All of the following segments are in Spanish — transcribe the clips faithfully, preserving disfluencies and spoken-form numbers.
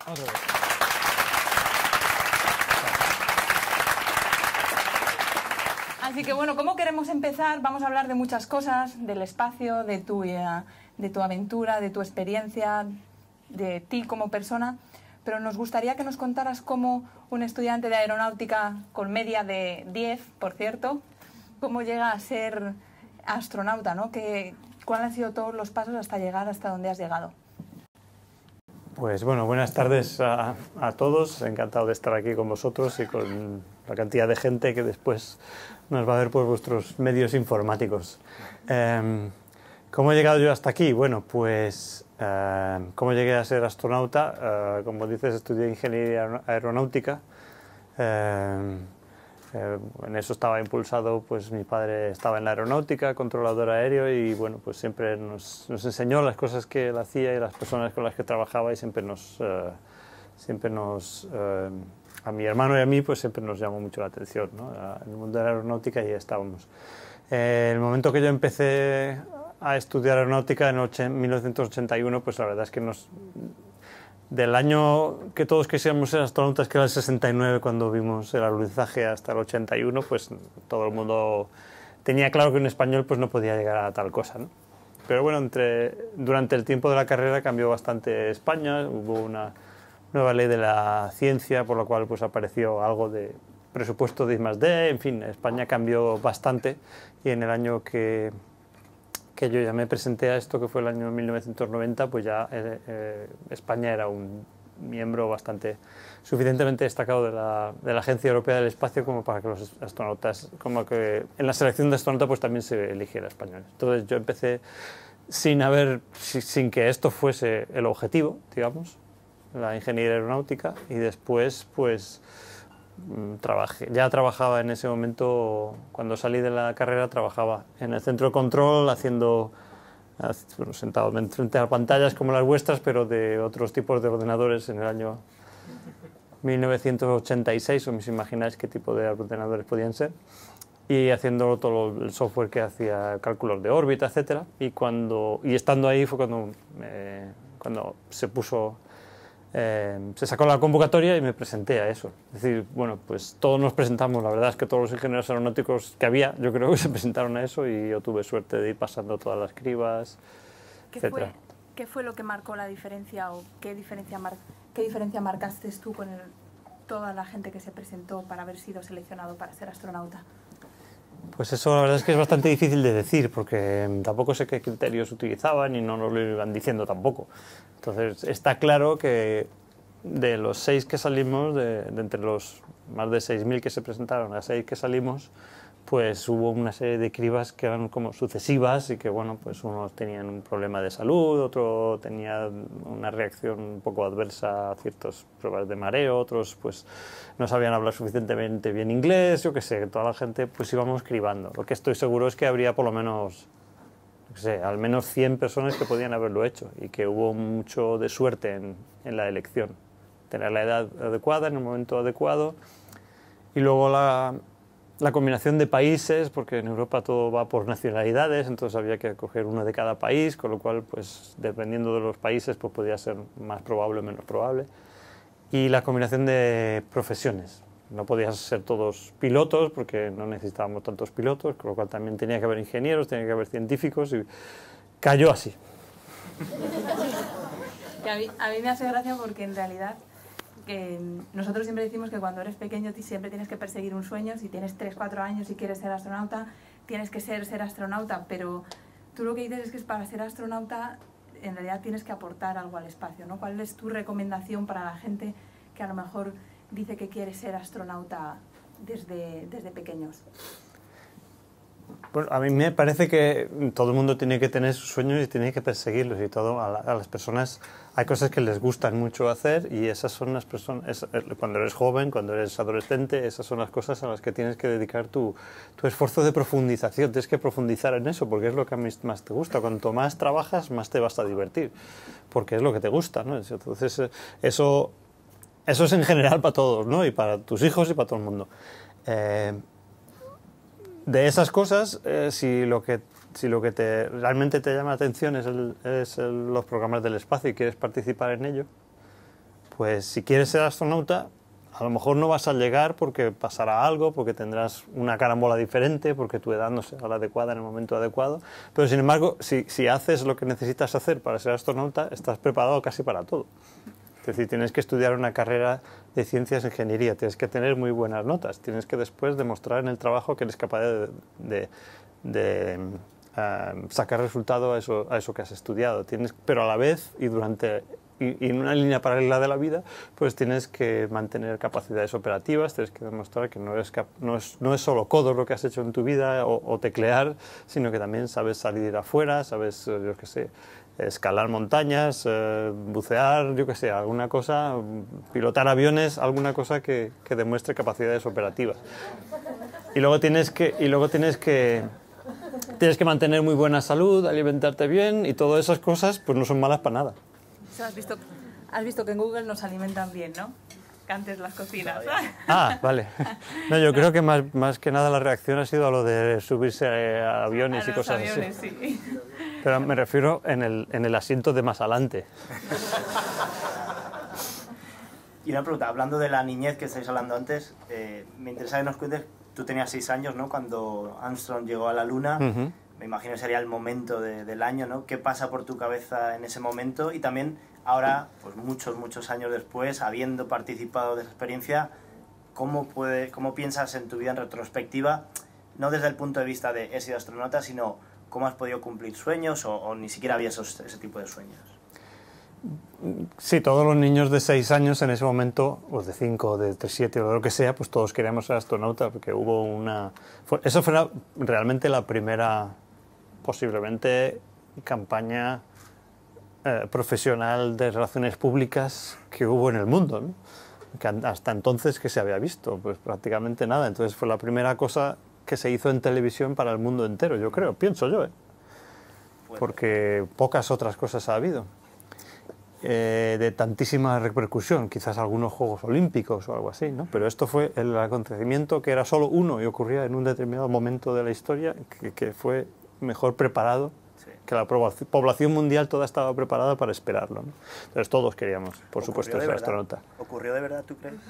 Otra vez. Así que bueno, ¿cómo queremos empezar? Vamos a hablar de muchas cosas, del espacio, de tu, eh, de tu aventura, de tu experiencia, de ti como persona, pero nos gustaría que nos contaras cómo un estudiante de aeronáutica con media de diez, por cierto, cómo llega a ser astronauta, ¿no? Que, ¿cuáles han sido todos los pasos hasta llegar hasta donde has llegado? Pues bueno, buenas tardes a, a todos. Encantado de estar aquí con vosotros y con la cantidad de gente que después nos va a ver por vuestros medios informáticos. Eh, ¿Cómo he llegado yo hasta aquí? Bueno, pues eh, ¿cómo llegué a ser astronauta? Eh, como dices, estudié ingeniería aeronáutica. Eh, eh, en eso estaba impulsado, pues mi padre estaba en la aeronáutica, controlador aéreo, y bueno, pues siempre nos, nos enseñó las cosas que él hacía y las personas con las que trabajaba, y siempre nos, eh, siempre nos eh, a mi hermano y a mí, pues siempre nos llamó mucho la atención, ¿no? En el mundo de la aeronáutica y ya estábamos. Eh, el momento que yo empecé a estudiar aeronáutica en mil novecientos ochenta y uno, pues la verdad es que nos... Del año que todos quisiéramos ser astronautas, que era el sesenta y nueve, cuando vimos el alunizaje, hasta el ochenta y uno, pues todo el mundo tenía claro que un español pues no podía llegar a tal cosa, ¿no? Pero bueno, entre, durante el tiempo de la carrera cambió bastante España, hubo una nueva ley de la ciencia, por lo cual pues apareció algo de presupuesto de I más D, en fin, España cambió bastante, y en el año que... que yo ya me presenté a esto, que fue el año mil novecientos noventa, pues ya eh, eh, España era un miembro bastante suficientemente destacado de la, de la Agencia Europea del Espacio como para que los astronautas, como que en la selección de astronautas pues también se eligiera español. Entonces yo empecé sin haber, sin que esto fuese el objetivo, digamos, la ingeniería aeronáutica, y después pues Trabajé, ya trabajaba en ese momento, cuando salí de la carrera, trabajaba en el centro de control haciendo, bueno, sentado frente a pantallas como las vuestras, pero de otros tipos de ordenadores en el año mil novecientos ochenta y seis, o os imagináis qué tipo de ordenadores podían ser, y haciendo todo el software que hacía cálculos de órbita, etcétera. Y, cuando, y estando ahí fue cuando, eh, cuando se puso... Eh, se sacó la convocatoria y me presenté a eso. Es decir, bueno, pues todos nos presentamos, la verdad es que todos los ingenieros aeronáuticos que había, yo creo que se presentaron a eso, y yo tuve suerte de ir pasando todas las cribas, ¿Qué etcétera. Fue, ¿Qué fue lo que marcó la diferencia, o qué diferencia, mar, qué diferencia marcaste tú con el, toda la gente que se presentó para haber sido seleccionado para ser astronauta? Pues eso la verdad es que es bastante difícil de decir, porque tampoco sé qué criterios utilizaban y no nos lo iban diciendo tampoco. Entonces está claro que de los seis que salimos, de, de entre los más de seis mil que se presentaron a seis que salimos, pues hubo una serie de cribas que eran como sucesivas, y que bueno, pues unos tenían un problema de salud, otro tenía una reacción un poco adversa a ciertas pruebas de mareo, otros pues no sabían hablar suficientemente bien inglés, yo qué sé, toda la gente pues íbamos cribando. Lo que estoy seguro es que habría por lo menos, no sé, al menos cien personas que podían haberlo hecho, y que hubo mucho de suerte en, en la elección. Tener la edad adecuada en el momento adecuado, y luego la... la combinación de países, porque en Europa todo va por nacionalidades, entonces había que coger uno de cada país, con lo cual, pues, dependiendo de los países, pues podía ser más probable o menos probable. Y la combinación de profesiones. No podían ser todos pilotos, porque no necesitábamos tantos pilotos, con lo cual también tenía que haber ingenieros, tenía que haber científicos, y cayó así. A mí, a mí me hace gracia porque en realidad... que nosotros siempre decimos que cuando eres pequeño siempre tienes que perseguir un sueño. Si tienes tres, cuatro años y quieres ser astronauta, tienes que ser, ser astronauta, pero tú lo que dices es que para ser astronauta en realidad tienes que aportar algo al espacio, ¿no? ¿Cuál es tu recomendación para la gente que a lo mejor dice que quiere ser astronauta desde, desde pequeños? Bueno, a mí me parece que todo el mundo tiene que tener sus sueños y tiene que perseguirlos, y todo a, la, a las personas hay cosas que les gustan mucho hacer, y esas son las personas, es, cuando eres joven, cuando eres adolescente, esas son las cosas a las que tienes que dedicar tu, tu esfuerzo de profundización. Tienes que profundizar en eso, porque es lo que a mí más te gusta. Cuanto más trabajas, más te vas a divertir, porque es lo que te gusta, ¿no? Entonces eso, eso es en general para todos, ¿no? Y para tus hijos y para todo el mundo. Eh, De esas cosas, eh, si lo que, si lo que te, realmente te llama la atención es, el, es el, los programas del espacio y quieres participar en ello, pues si quieres ser astronauta, a lo mejor no vas a llegar porque pasará algo, porque tendrás una carambola diferente, porque tu edad no será la adecuada en el momento adecuado, pero sin embargo, si, si haces lo que necesitas hacer para ser astronauta, estás preparado casi para todo. Es decir, tienes que estudiar una carrera de ciencias e ingeniería, tienes que tener muy buenas notas, tienes que después demostrar en el trabajo que eres capaz de, de, de uh, sacar resultado a eso, a eso que has estudiado. Tienes, pero a la vez, y durante y, y en una línea paralela de la vida, pues tienes que mantener capacidades operativas, tienes que demostrar que no, eres cap no, es, no es solo codo lo que has hecho en tu vida o, o teclear, sino que también sabes salir afuera, sabes, yo qué sé, escalar montañas, eh, bucear, yo qué sé, alguna cosa, pilotar aviones, alguna cosa que, que demuestre capacidades operativas. Y luego tienes que, y luego tienes que, tienes que mantener muy buena salud, alimentarte bien, y todas esas cosas pues no son malas para nada. Has visto, has visto que en Google nos alimentan bien, ¿no? Que antes las cocinas. Ah, vale. No, yo creo que más, más que nada la reacción ha sido a lo de subirse a aviones a y cosas aviones, así. Sí. Pero me refiero en el, en el asiento de más adelante. Y una pregunta, hablando de la niñez que estáis hablando antes, eh, me interesa que nos cuentes, tú tenías seis años, ¿no?, cuando Armstrong llegó a la Luna. Uh-huh. Me imagino que sería el momento de, del año, ¿no? ¿Qué pasa por tu cabeza en ese momento? Y también ahora, pues muchos, muchos años después, habiendo participado de esa experiencia, ¿cómo, puede, cómo piensas en tu vida en retrospectiva? No desde el punto de vista de he sido astronauta, sino cómo has podido cumplir sueños o, o ni siquiera había esos, ese tipo de sueños. Sí, todos los niños de seis años en ese momento, o de cinco, o de siete, o de lo que sea, pues todos queríamos ser astronautas, porque hubo una... Fue, eso fue la, realmente la primera, posiblemente, campaña eh, profesional de relaciones públicas que hubo en el mundo, ¿no? Que hasta entonces, ¿qué se había visto? Pues prácticamente nada. Entonces fue la primera cosa que se hizo en televisión para el mundo entero, yo creo, pienso yo, ¿eh? Porque pocas otras cosas ha habido. Eh, de tantísima repercusión, quizás algunos Juegos Olímpicos o algo así, ¿no? Pero esto fue el acontecimiento que era solo uno y ocurría en un determinado momento de la historia que, que fue mejor preparado, sí, que la población mundial toda estaba preparada para esperarlo, ¿no? Entonces todos queríamos, por supuesto, ser astronauta. ¿Ocurrió de verdad, tú crees?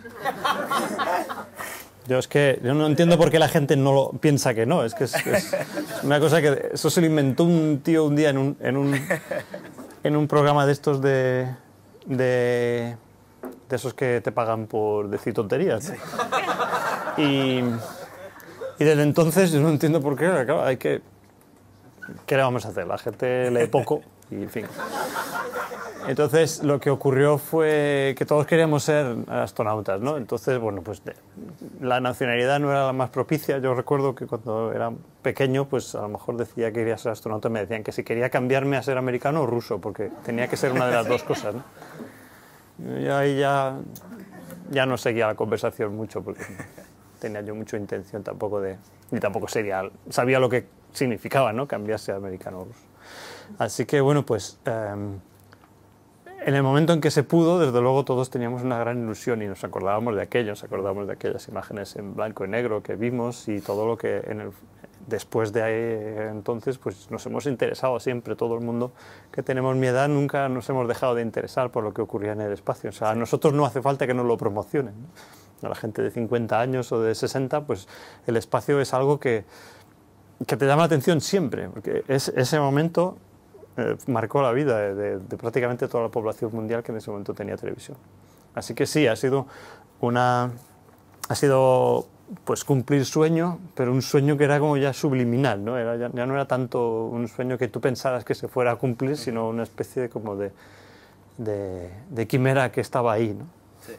Yo es que yo no entiendo por qué la gente no lo piensa que no, es que es, es una cosa que eso se lo inventó un tío un día en un, en un en un programa de estos de, de, de esos que te pagan por decir tonterías, ¿no? Sí. Y, y desde entonces yo no entiendo por qué, claro, hay que... ¿Qué le vamos a hacer? La gente lee poco y en fin. Entonces lo que ocurrió fue que todos queríamos ser astronautas, ¿no? Entonces, bueno, pues de, la nacionalidad no era la más propicia. Yo recuerdo que cuando era pequeño, pues a lo mejor decía que quería ser astronauta, me decían que si quería cambiarme a ser americano o ruso, porque tenía que ser una de las dos cosas, ¿no? Y ahí ya, ya no seguía la conversación mucho, porque tenía yo mucha intención tampoco de... Y tampoco sería, sabía lo que significaba, ¿no?, cambiarse a americano o ruso. Así que, bueno, pues... Um, en el momento en que se pudo, desde luego todos teníamos una gran ilusión y nos acordábamos de aquello, nos acordábamos de aquellas imágenes en blanco y negro que vimos y todo lo que en el, después de ahí entonces pues nos hemos interesado siempre, todo el mundo que tenemos mi edad nunca nos hemos dejado de interesar por lo que ocurría en el espacio. O sea, a nosotros no hace falta que nos lo promocionen, ¿no? A la gente de cincuenta años o de sesenta, pues el espacio es algo que, que te llama la atención siempre, porque es ese momento... Eh, marcó la vida de, de, de prácticamente toda la población mundial que en ese momento tenía televisión. Así que sí, ha sido una... ha sido pues cumplir sueño, pero un sueño que era como ya subliminal, ¿no? Era, ya, ya no era tanto un sueño que tú pensaras que se fuera a cumplir, sino una especie de, como de, de, de quimera que estaba ahí, ¿no? Sí.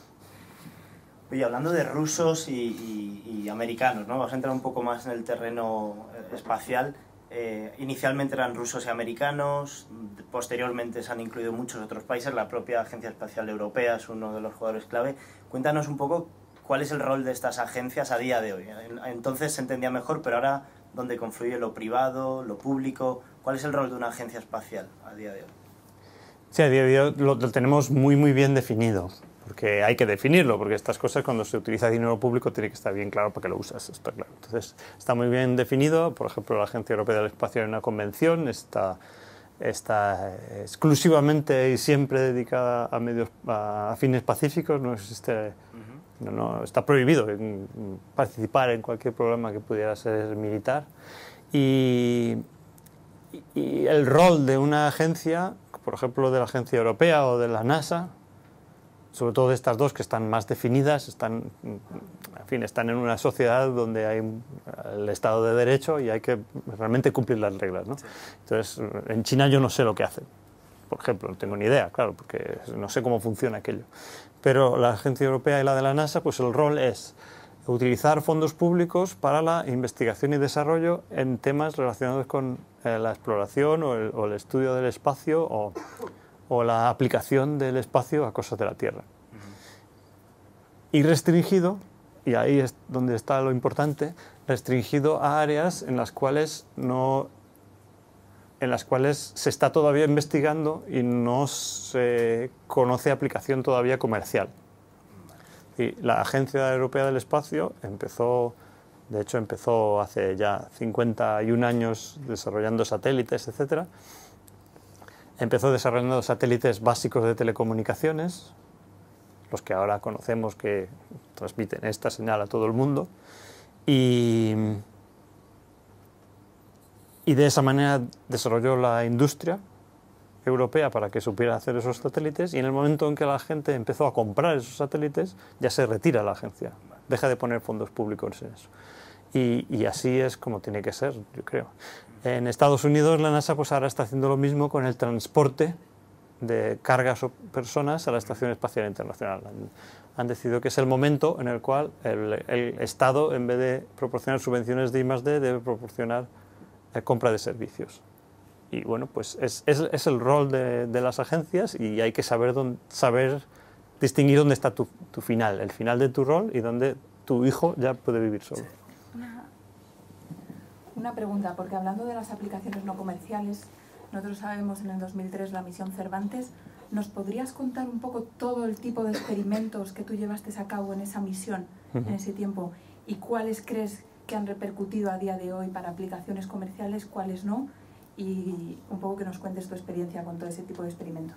Oye, hablando de rusos y, y, y americanos, ¿no? Vamos a entrar un poco más en el terreno espacial. Eh, inicialmente eran rusos y americanos, posteriormente se han incluido muchos otros países, la propia Agencia Espacial Europea es uno de los jugadores clave. Cuéntanos un poco cuál es el rol de estas agencias a día de hoy. Entonces se entendía mejor, pero ahora, ¿dónde confluye lo privado, lo público? ¿Cuál es el rol de una agencia espacial a día de hoy? Sí, a día de hoy lo, lo tenemos muy, muy bien definido. Porque hay que definirlo, porque estas cosas cuando se utiliza dinero público tiene que estar bien claro para qué lo usas, está claro. Entonces está muy bien definido, por ejemplo la Agencia Europea del Espacio hay una convención, está está exclusivamente y siempre dedicada a medios a fines pacíficos, no existe, no, no, está prohibido participar en cualquier programa que pudiera ser militar. Y, y el rol de una agencia, por ejemplo de la Agencia Europea o de la NASA, sobre todo de estas dos que están más definidas, están, en fin, están en una sociedad donde hay el Estado de Derecho y hay que realmente cumplir las reglas, ¿no? Sí. Entonces, en China yo no sé lo que hacen, por ejemplo, no tengo ni idea, claro, porque no sé cómo funciona aquello. Pero la Agencia Europea y la de la NASA, pues el rol es utilizar fondos públicos para la investigación y desarrollo en temas relacionados con eh, la exploración o el, o el estudio del espacio o, o la aplicación del espacio a cosas de la Tierra. Y restringido, y ahí es donde está lo importante, restringido a áreas en las cuales no, en las cuales se está todavía investigando y no se conoce aplicación todavía comercial. Y la Agencia Europea del Espacio empezó, de hecho empezó hace ya cincuenta y un años desarrollando satélites, etcétera. Empezó desarrollando satélites básicos de telecomunicaciones, los que ahora conocemos que transmiten esta señal a todo el mundo, y, y de esa manera desarrolló la industria europea para que supiera hacer esos satélites, y en el momento en que la gente empezó a comprar esos satélites, ya se retira la agencia, deja de poner fondos públicos en eso. Y, y así es como tiene que ser, yo creo. En Estados Unidos la NASA pues ahora está haciendo lo mismo con el transporte de cargas o personas a la Estación Espacial Internacional. Han, han decidido que es el momento en el cual el, el Estado, en vez de proporcionar subvenciones de I más D, debe proporcionar eh, compra de servicios. Y bueno, pues es, es, es el rol de, de las agencias, y hay que saber, dónde, saber distinguir dónde está tu, tu final, el final de tu rol y dónde tu hijo ya puede vivir solo. Una, una pregunta, porque hablando de las aplicaciones no comerciales, nosotros sabemos en el dos mil tres la misión Cervantes. ¿Nos podrías contar un poco todo el tipo de experimentos que tú llevaste a cabo en esa misión, uh-huh. en ese tiempo, y cuáles crees que han repercutido a día de hoy para aplicaciones comerciales, cuáles no? Y un poco que nos cuentes tu experiencia con todo ese tipo de experimentos.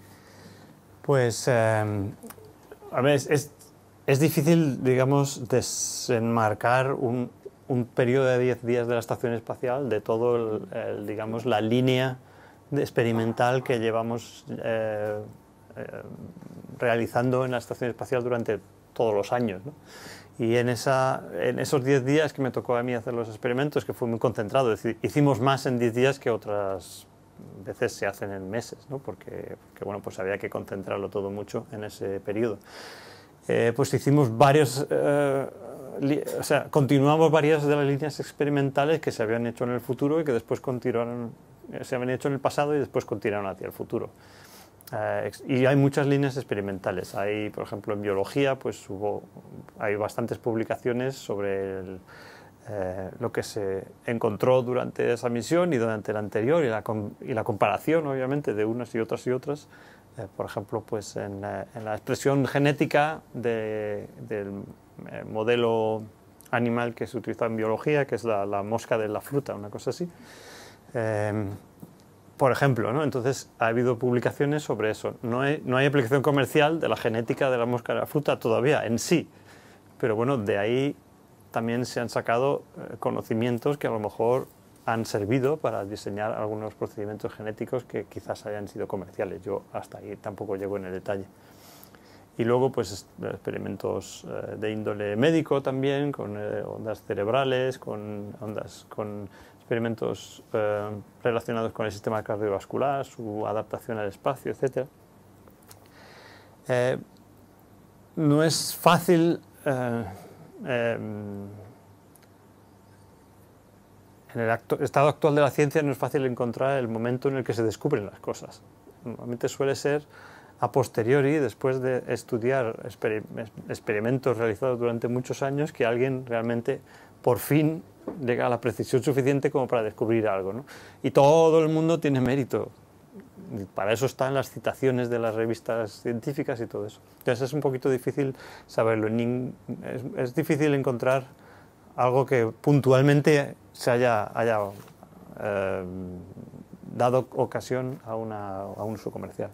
Pues, eh, a ver, es, es difícil, digamos, desenmarcar un, un periodo de diez días de la Estación Espacial de todo, el, el, digamos, la línea experimental que llevamos eh, eh, realizando en la Estación Espacial durante todos los años, ¿no? Y en, esa, en esos diez días que me tocó a mí hacer los experimentos, que fue muy concentrado, es decir, hicimos más en diez días que otras veces se hacen en meses, ¿no? porque, porque bueno, pues había que concentrarlo todo mucho en ese periodo. Eh, pues hicimos varios, eh, o sea, continuamos varias de las líneas experimentales que se habían hecho en el futuro y que después continuaron, se habían hecho en el pasado y después continuaron hacia el futuro. Uh, y hay muchas líneas experimentales. Hay, por ejemplo, en biología, pues hubo, hay bastantes publicaciones sobre el, eh, lo que se encontró durante esa misión y durante la anterior, y la, y la comparación, obviamente, de unas y otras y otras. Eh, por ejemplo, pues en, eh, en la expresión genética de, del eh, modelo animal que se utiliza en biología, que es la, la mosca de la fruta, una cosa así. Eh, Por ejemplo, ¿no? Entonces ha habido publicaciones sobre eso. No hay, no hay aplicación comercial de la genética de la mosca de la fruta todavía en sí, pero bueno, de ahí también se han sacado eh, conocimientos que a lo mejor han servido para diseñar algunos procedimientos genéticos que quizás hayan sido comerciales. Yo hasta ahí tampoco llego en el detalle. Y luego, pues, experimentos eh, de índole médico también, con eh, ondas cerebrales, con ondas, con experimentos eh, relacionados con el sistema cardiovascular, su adaptación al espacio, etcétera. Eh, no es fácil, eh, eh, en el acto, estado actual de la ciencia no es fácil encontrar el momento en el que se descubren las cosas. Normalmente suele ser a posteriori, después de estudiar exper experimentos realizados durante muchos años, que alguien realmente por fin llega a la precisión suficiente como para descubrir algo, ¿no? Y todo el mundo tiene mérito. Y para eso están las citaciones de las revistas científicas y todo eso. Entonces es un poquito difícil saberlo. Es, es difícil encontrar algo que puntualmente se haya, haya eh, dado ocasión a, una, a un uso comercial.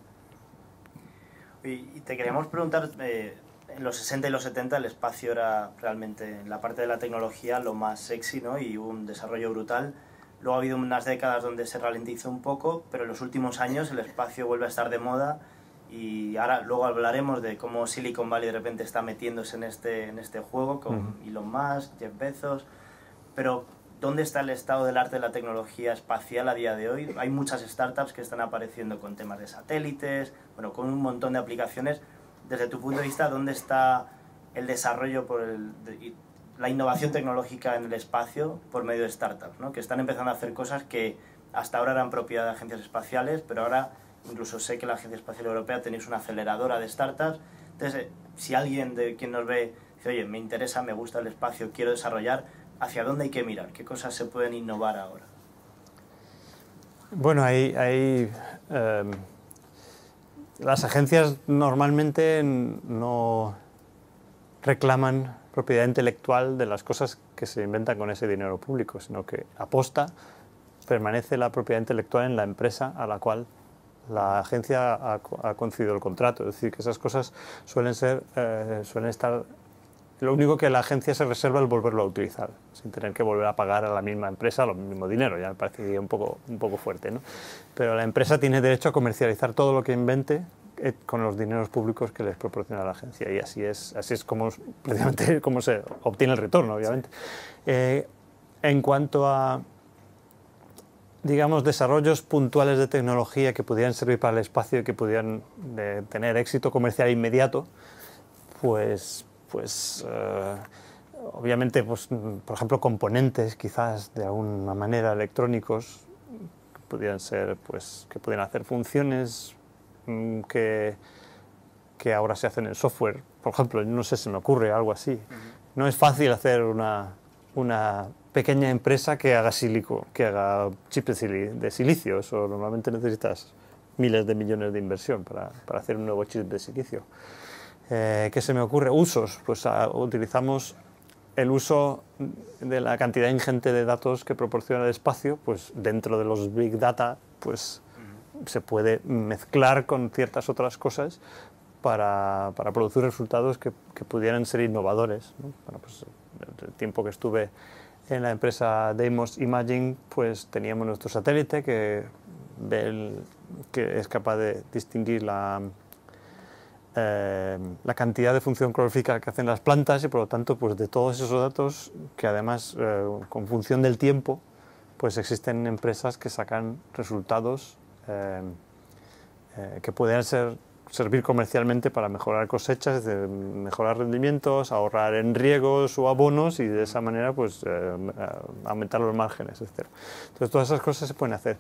Y te queríamos preguntar, eh, en los sesenta y los setenta el espacio era realmente, en la parte de la tecnología, lo más sexy, ¿no? Y hubo un desarrollo brutal. Luego ha habido unas décadas donde se ralentizó un poco, pero en los últimos años el espacio vuelve a estar de moda y ahora luego hablaremos de cómo Silicon Valley de repente está metiéndose en este, en este juego con uh-huh. Elon Musk, Jeff Bezos, pero ¿dónde está el estado del arte de la tecnología espacial a día de hoy? Hay muchas startups que están apareciendo con temas de satélites, bueno, con un montón de aplicaciones. Desde tu punto de vista, ¿dónde está el desarrollo por el, de, la innovación tecnológica en el espacio por medio de startups, ¿no? Que están empezando a hacer cosas que hasta ahora eran propiedad de agencias espaciales, pero ahora incluso sé que la Agencia Espacial Europea tenéis una aceleradora de startups. Entonces, si alguien de quien nos ve dice, oye, me interesa, me gusta el espacio, quiero desarrollar, ¿hacia dónde hay que mirar? ¿Qué cosas se pueden innovar ahora? Bueno, hay... hay eh, las agencias normalmente no reclaman propiedad intelectual de las cosas que se inventan con ese dinero público, sino que aposta, permanece la propiedad intelectual en la empresa a la cual la agencia ha, ha concedido el contrato. Es decir, que esas cosas suelen ser, eh, suelen estar... Lo único que la agencia se reserva es volverlo a utilizar, sin tener que volver a pagar a la misma empresa lo mismo dinero. Ya me parece un poco, un poco fuerte, ¿no? Pero la empresa tiene derecho a comercializar todo lo que invente eh, con los dineros públicos que les proporciona la agencia. Y así es, así es como, precisamente, como se obtiene el retorno, obviamente. Eh, en cuanto a, digamos, desarrollos puntuales de tecnología que pudieran servir para el espacio y que pudieran eh, tener éxito comercial inmediato, pues... pues eh, obviamente, pues, por ejemplo, componentes quizás de alguna manera electrónicos que pudieran ser, pues, que pudieran hacer funciones mmm, que, que ahora se hacen en software. Por ejemplo, no sé, se me ocurre algo así. Uh-huh. No es fácil hacer una, una pequeña empresa que haga sílico, que haga chips de silicio. Eso normalmente necesitas miles de millones de inversión para, para hacer un nuevo chip de silicio. Eh, ¿Qué se me ocurre? Usos. Pues a, utilizamos el uso de la cantidad ingente de datos que proporciona el espacio, pues dentro de los Big Data, pues uh-huh. se puede mezclar con ciertas otras cosas para, para producir resultados que, que pudieran ser innovadores, ¿no? Bueno, pues el tiempo que estuve en la empresa Deimos Imaging, pues teníamos nuestro satélite que, ve el, que es capaz de distinguir la... Eh, la cantidad de función clorofílica que hacen las plantas y por lo tanto pues de todos esos datos que además eh, con función del tiempo pues existen empresas que sacan resultados eh, eh, que pueden ser, servir comercialmente para mejorar cosechas, de mejorar rendimientos, ahorrar en riegos o abonos y de esa manera pues eh, aumentar los márgenes, etcétera. Entonces todas esas cosas se pueden hacer.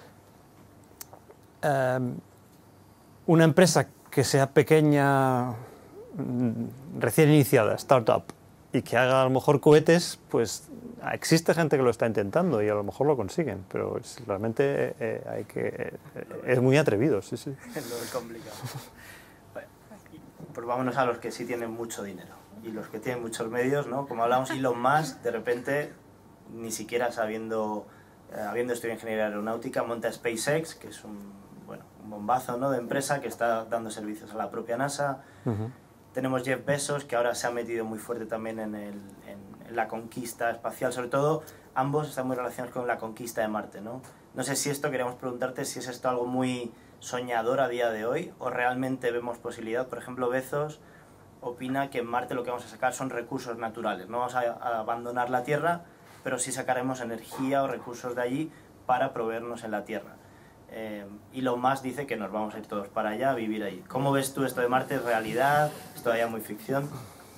Eh, una empresa que sea pequeña, recién iniciada, startup, y que haga a lo mejor cohetes, pues existe gente que lo está intentando y a lo mejor lo consiguen, pero es, realmente eh, hay que, eh, es muy atrevido, sí, sí. Es lo complicado. Bueno, pues vámonos a los que sí tienen mucho dinero y los que tienen muchos medios, ¿no? Como hablamos, Elon Musk, de repente, ni siquiera sabiendo, eh, habiendo estudiado ingeniería aeronáutica, monta SpaceX, que es un bueno, un bombazo, ¿no?, de empresa que está dando servicios a la propia NASA. Uh-huh. Tenemos Jeff Bezos, que ahora se ha metido muy fuerte también en, el, en, en la conquista espacial. Sobre todo, ambos están muy relacionados con la conquista de Marte, ¿no? No sé si esto, queríamos preguntarte si es esto algo muy soñador a día de hoy o realmente vemos posibilidad. Por ejemplo, Bezos opina que en Marte lo que vamos a sacar son recursos naturales. No vamos a, a abandonar la Tierra, pero sí sacaremos energía o recursos de allí para proveernos en la Tierra. Eh, Elon Musk dice que nos vamos a ir todos para allá a vivir ahí. ¿Cómo ves tú esto de Marte? ¿Es realidad? ¿Es todavía muy ficción?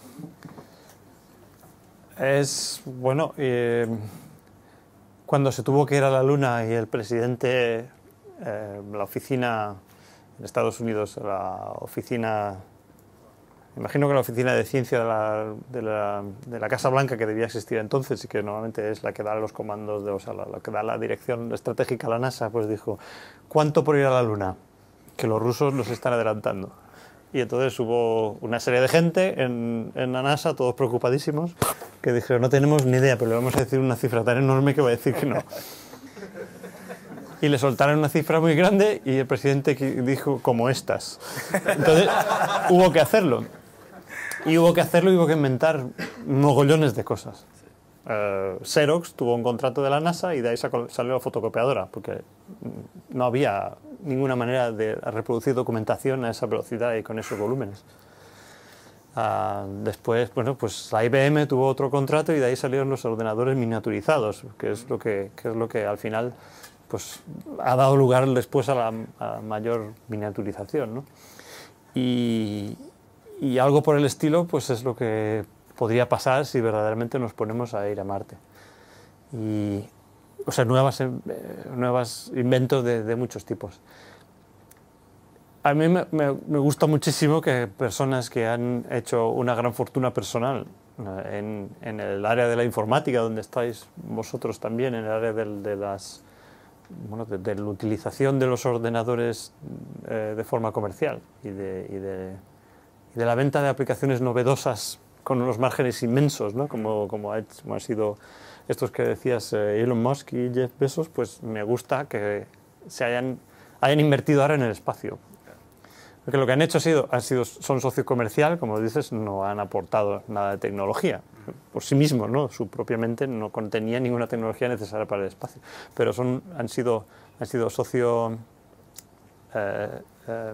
Es, bueno, eh, cuando se tuvo que ir a la Luna y el presidente, eh, la oficina en Estados Unidos, la oficina, imagino que la oficina de ciencia de la, de la, de la Casa Blanca, que debía existir entonces y que normalmente es la que da los comandos, de, o sea, la, la que da la dirección estratégica a la NASA, pues dijo, ¿cuánto por ir a la Luna? Que los rusos nos están adelantando. Y entonces hubo una serie de gente en, en la NASA, todos preocupadísimos, que dijeron, no tenemos ni idea, pero le vamos a decir una cifra tan enorme que va a decir que no. y le soltaron una cifra muy grande y el presidente dijo como estas. Entonces hubo que hacerlo. Y hubo que hacerlo y hubo que inventar mogollones de cosas. Uh, Xerox tuvo un contrato de la NASA y de ahí sacó, salió la fotocopiadora, porque no había ninguna manera de reproducir documentación a esa velocidad y con esos volúmenes. Uh, después, bueno, pues la I B M tuvo otro contrato y de ahí salieron los ordenadores miniaturizados, que es lo que, que, es lo que al final pues, ha dado lugar después a la, a mayor miniaturización, ¿no? Y, y algo por el estilo pues es lo que podría pasar si verdaderamente nos ponemos a ir a Marte. Y, o sea, nuevas, eh, nuevos inventos de, de muchos tipos. A mí me, me, me gusta muchísimo que personas que han hecho una gran fortuna personal eh, en, en el área de la informática, donde estáis vosotros también, en el área del, de, las, bueno, de, de la utilización de los ordenadores eh, de forma comercial y de, y, de, y de la venta de aplicaciones novedosas con unos márgenes inmensos, ¿no? como, como, ha, como ha sido estos que decías eh, Elon Musk y Jeff Bezos, pues me gusta que se hayan, hayan invertido ahora en el espacio. Porque lo que han hecho ha sido, ha sido, son socio comercial, como dices, no han aportado nada de tecnología por sí mismos, ¿no? Su propiamente no contenía ninguna tecnología necesaria para el espacio, pero son, han, sido, han sido socio, eh, eh,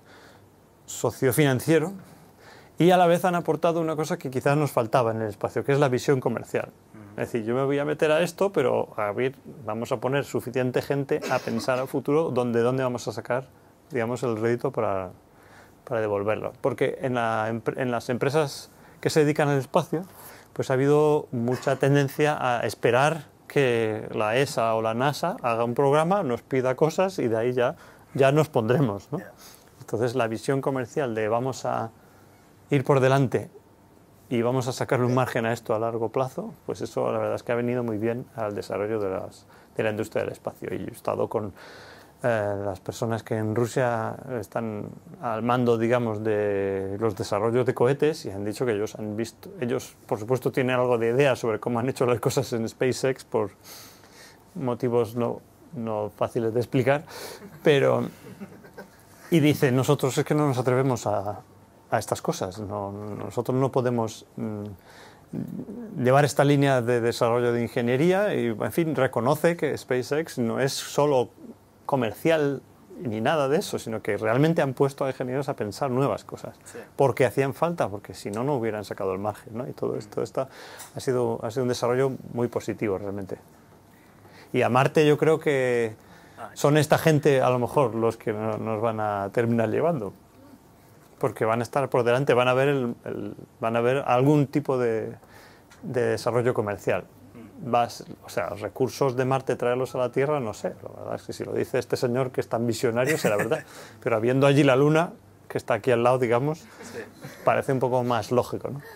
socio financiero y a la vez han aportado una cosa que quizás nos faltaba en el espacio, que es la visión comercial. Es decir, yo me voy a meter a esto, pero a ver, vamos a poner suficiente gente a pensar al futuro dónde, dónde vamos a sacar, digamos, el rédito para, para devolverlo. Porque en, la, en las empresas que se dedican al espacio, pues ha habido mucha tendencia a esperar que la E S A o la NASA haga un programa, nos pida cosas y de ahí ya, ya nos pondremos, ¿no? Entonces la visión comercial de vamos a ir por delante y vamos a sacarle un margen a esto a largo plazo, pues eso la verdad es que ha venido muy bien al desarrollo de, las, de la industria del espacio. Y yo he estado con eh, las personas que en Rusia están al mando, digamos, de los desarrollos de cohetes y han dicho que ellos han visto, ellos por supuesto tienen algo de idea sobre cómo han hecho las cosas en SpaceX por motivos no, no fáciles de explicar, pero y dicen, nosotros es que no nos atrevemos a, a estas cosas, no, nosotros no podemos mmm, llevar esta línea de desarrollo de ingeniería y, en fin, reconoce que SpaceX no es solo comercial ni nada de eso, sino que realmente han puesto a ingenieros a pensar nuevas cosas, sí. Porque hacían falta, porque si no, no hubieran sacado el margen, ¿no? Y todo esto, esto ha, sido, ha sido un desarrollo muy positivo realmente. Y a Marte yo creo que son esta gente, a lo mejor, los que no, nos van a terminar llevando, porque van a estar por delante, van a ver, el, el, van a ver algún tipo de, de desarrollo comercial. Vas, o sea, recursos de Marte, traerlos a la Tierra, no sé. La verdad es que si lo dice este señor que es tan visionario, será verdad. Pero habiendo allí la Luna, que está aquí al lado, digamos, sí, parece un poco más lógico, ¿no?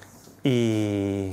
Y,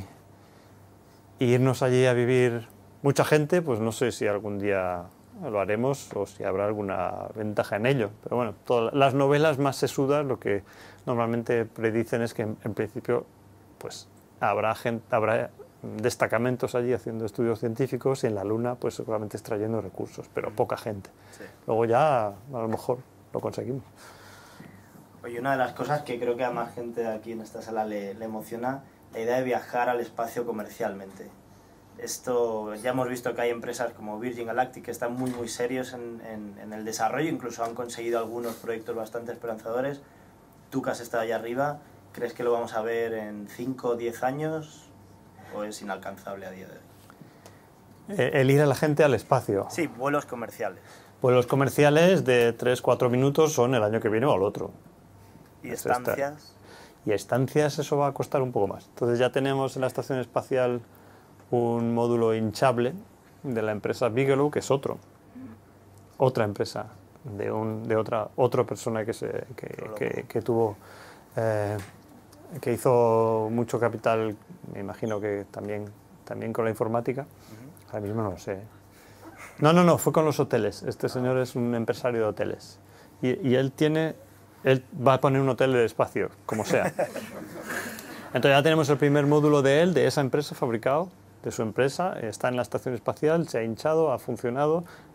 y irnos allí a vivir mucha gente, pues no sé si algún día lo haremos o si habrá alguna ventaja en ello. Pero bueno, todas las novelas más sesudas lo que normalmente predicen es que en, en principio pues habrá gente, habrá destacamentos allí haciendo estudios científicos y en la Luna pues seguramente extrayendo recursos, pero poca gente. Sí. Luego ya a lo mejor lo conseguimos. Oye, una de las cosas que creo que a más gente aquí en esta sala le, le emociona, la idea de viajar al espacio comercialmente. Esto, ya hemos visto que hay empresas como Virgin Galactic que están muy muy serios en, en, en el desarrollo, incluso han conseguido algunos proyectos bastante esperanzadores. Tú que has estado allá arriba, ¿crees que lo vamos a ver en cinco o diez años o es inalcanzable a día de hoy? El ir a la gente al espacio. Sí, vuelos comerciales. Vuelos comerciales de tres a cuatro minutos son el año que viene o al otro. ¿Y estancias? Y estancias eso va a costar un poco más. Entonces ya tenemos en la estación espacial un módulo hinchable de la empresa Bigelow, que es otro, otra empresa de, un, de otra, otra persona que, se, que, que, que tuvo, eh, que hizo mucho capital, me imagino que también, también con la informática, uh-huh. Ahora mismo no lo sé. No, no, no, fue con los hoteles. Este señor es un empresario de hoteles y, y él tiene, él va a poner un hotel de espacio, como sea. Entonces ya tenemos el primer módulo de él, de esa empresa fabricado, de su empresa, está en la estación espacial, se ha hinchado, ha funcionado,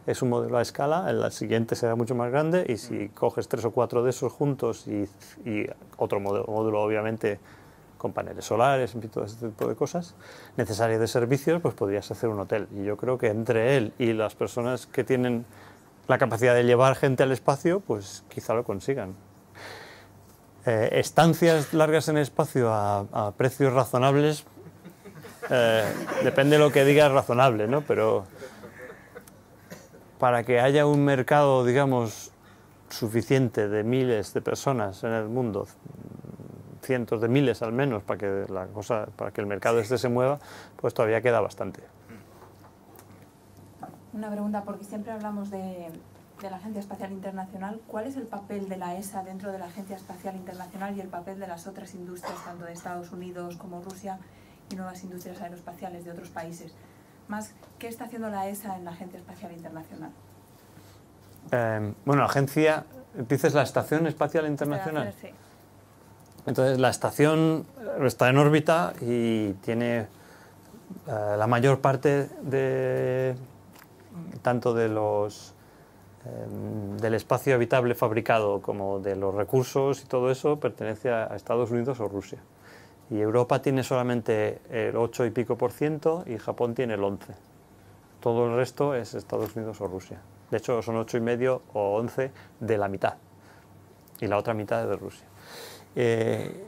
es un modelo a escala, el siguiente será mucho más grande, y si coges tres o cuatro de esos juntos y, y otro módulo, módulo obviamente con paneles solares, en fin, todo ese tipo de cosas necesarias de servicios, pues podrías hacer un hotel. Y yo creo que entre él y las personas que tienen la capacidad de llevar gente al espacio, pues quizá lo consigan. Eh, estancias largas en el espacio a, a precios razonables, eh, depende de lo que digas razonable, ¿no? Pero para que haya un mercado, digamos, suficiente de miles de personas en el mundo, cientos de miles al menos, para que la cosa, para que el mercado este se mueva, pues todavía queda bastante. Una pregunta, porque siempre hablamos de, de la Agencia Espacial Internacional. ¿Cuál es el papel de la E S A dentro de la Agencia Espacial Internacional y el papel de las otras industrias, tanto de Estados Unidos como Rusia y nuevas industrias aeroespaciales de otros países? Más, ¿qué está haciendo la E S A en la Agencia Espacial Internacional? Eh, bueno, la agencia, dices la Estación Espacial Internacional. Sí. Entonces, la estación está en órbita y tiene eh, la mayor parte de tanto de los eh, del espacio habitable fabricado como de los recursos y todo eso pertenece a Estados Unidos o Rusia. Y Europa tiene solamente el ocho y pico por ciento y Japón tiene el once. Todo el resto es Estados Unidos o Rusia. De hecho, son ocho y medio o once de la mitad y la otra mitad es de Rusia. Eh,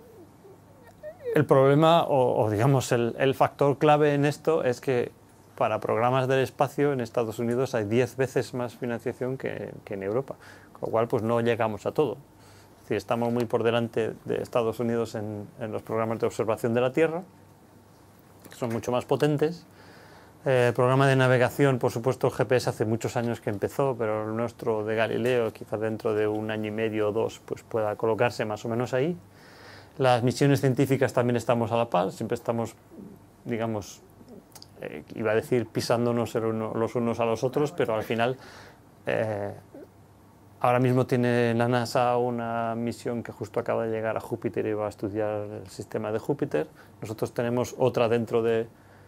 el problema, o, o digamos el, el factor clave en esto es que para programas del espacio en Estados Unidos hay diez veces más financiación que, que en Europa, con lo cual pues no llegamos a todo. Es decir, estamos muy por delante de Estados Unidos en, en los programas de observación de la Tierra, que son mucho más potentes. Eh, el programa de navegación, por supuesto, el G P S hace muchos años que empezó, pero el nuestro de Galileo, quizás dentro de un año y medio o dos, pues pueda colocarse más o menos ahí. Las misiones científicas también estamos a la par, siempre estamos, digamos, eh, iba a decir pisándonos los unos a los otros, pero al final, eh, ahora mismo tiene la NASA una misión que justo acaba de llegar a Júpiter y va a estudiar el sistema de Júpiter. Nosotros tenemos otra dentro de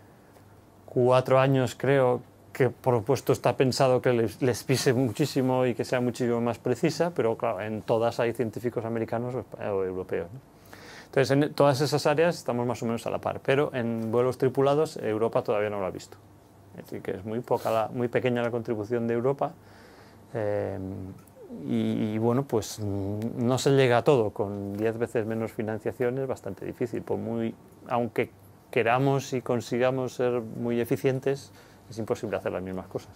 cuatro años, creo, que por supuesto está pensado que les, les pise muchísimo y que sea muchísimo más precisa, pero claro, en todas hay científicos americanos o, o europeos, ¿no? Entonces, en todas esas áreas estamos más o menos a la par, pero en vuelos tripulados Europa todavía no lo ha visto. Es decir, que es muy, poca la, muy pequeña la contribución de Europa eh, y, y bueno, pues no se llega a todo. Con diez veces menos financiación es bastante difícil, por muy, aunque queramos y consigamos ser muy eficientes, es imposible hacer las mismas cosas.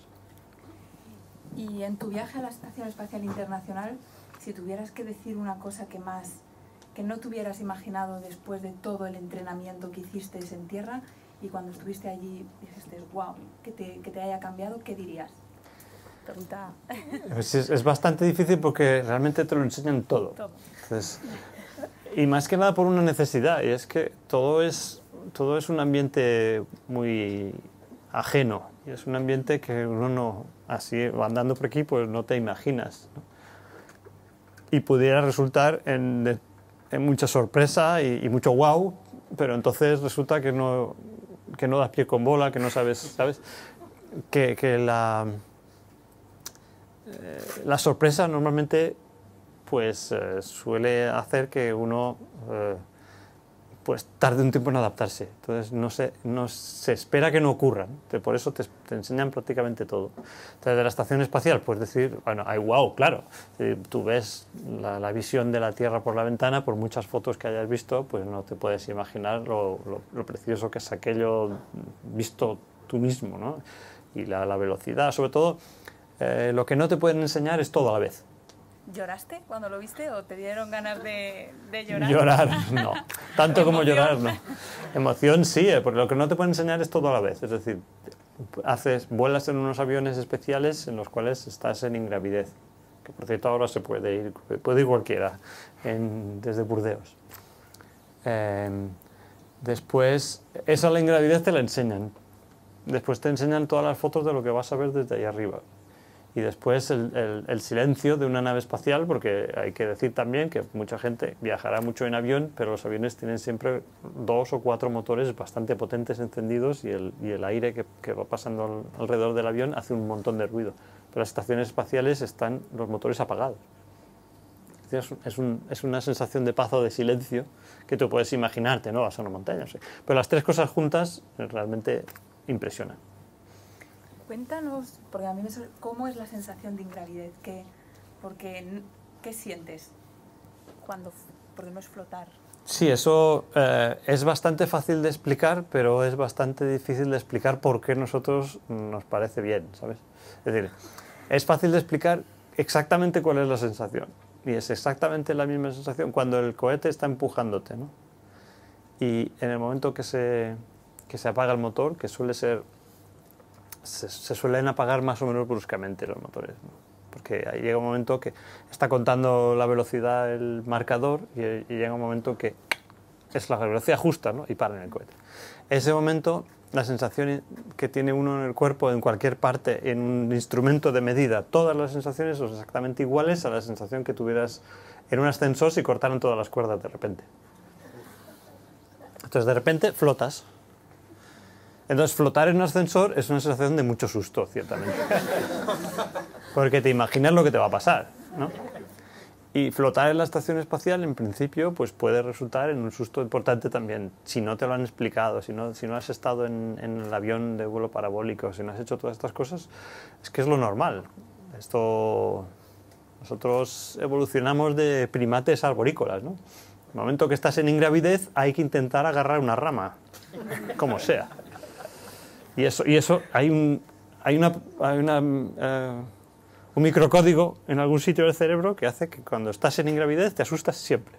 Y en tu viaje a la Estación Espacial Internacional, si tuvieras que decir una cosa que más que no te hubieras imaginado después de todo el entrenamiento que hiciste en tierra y cuando estuviste allí dijiste, wow, que te, que te haya cambiado, ¿qué dirías? Pregunta. Es, es bastante difícil porque realmente te lo enseñan todo. todo. Entonces, y más que nada por una necesidad, y es que todo es, todo es un ambiente muy ajeno, y es un ambiente que uno no, así andando por aquí, pues no te imaginas, ¿no? Y pudiera resultar en, en mucha sorpresa y, y mucho wow, pero entonces resulta que no, que no das pie con bola, que no sabes, ¿sabes? Que, que la, eh, la sorpresa normalmente pues eh, suele hacer que uno eh, pues tarde un tiempo en adaptarse. Entonces no se, no se espera que no ocurra, ¿no? Por eso te, te enseñan prácticamente todo. Entonces de la estación espacial puedes decir, bueno, hay wow, claro. Si tú ves la, la visión de la Tierra por la ventana, por muchas fotos que hayas visto, pues no te puedes imaginar lo, lo, lo precioso que es aquello visto tú mismo, ¿no? Y la, la velocidad, sobre todo, eh, lo que no te pueden enseñar es todo a la vez. ¿Lloraste cuando lo viste o te dieron ganas de, de llorar? Llorar, no. Tanto como llorar, no. Emoción sí, eh, porque lo que no te pueden enseñar es todo a la vez. Es decir, haces, vuelas en unos aviones especiales en los cuales estás en ingravidez. Que por cierto ahora se puede ir, puede ir cualquiera, en, desde Burdeos. Eh, después, esa la ingravidez te la enseñan. Después te enseñan todas las fotos de lo que vas a ver desde ahí arriba. Y después el, el, el silencio de una nave espacial, porque hay que decir también que mucha gente viajará mucho en avión, pero los aviones tienen siempre dos o cuatro motores bastante potentes encendidos y el, y el aire que, que va pasando alrededor del avión hace un montón de ruido. Pero las estaciones espaciales están los motores apagados. Es, es, un, es una sensación de paz o de silencio que tú puedes imaginarte, ¿no? Vas a una montaña, no sé. Pero las tres cosas juntas realmente impresionan. Cuéntanos, porque a mí me suele, ¿cómo es la sensación de ingravidez? ¿Qué, porque, ¿qué sientes cuando, porque no es flotar? Sí, eso eh, es bastante fácil de explicar, pero es bastante difícil de explicar por qué a nosotros nos parece bien, ¿sabes? Es decir, es fácil de explicar exactamente cuál es la sensación. Y es exactamente la misma sensación cuando el cohete está empujándote, ¿no? Y en el momento que se, que se apaga el motor, que suele ser... Se, se suelen apagar más o menos bruscamente los motores, ¿no? Porque ahí llega un momento que está contando la velocidad el marcador y, y llega un momento que es la velocidad justa, ¿no? Y para en el cohete. Ese momento, la sensación que tiene uno en el cuerpo, en cualquier parte, en un instrumento de medida, todas las sensaciones son exactamente iguales a la sensación que tuvieras en un ascensor si cortaran todas las cuerdas de repente. Entonces, de repente, flotas. Entonces, flotar en un ascensor es una sensación de mucho susto, ciertamente. Porque te imaginas lo que te va a pasar, ¿no? Y flotar en la estación espacial, en principio, pues puede resultar en un susto importante también. Si no te lo han explicado, si no, si no has estado en, en el avión de vuelo parabólico, si no has hecho todas estas cosas, es que es lo normal. Esto... Nosotros evolucionamos de primates arborícolas, ¿no? En el momento que estás en ingravidez, hay que intentar agarrar una rama, como sea. Y eso, y eso hay un, hay una, hay una, uh, un microcódigo en algún sitio del cerebro que hace que cuando estás en ingravidez te asustas siempre.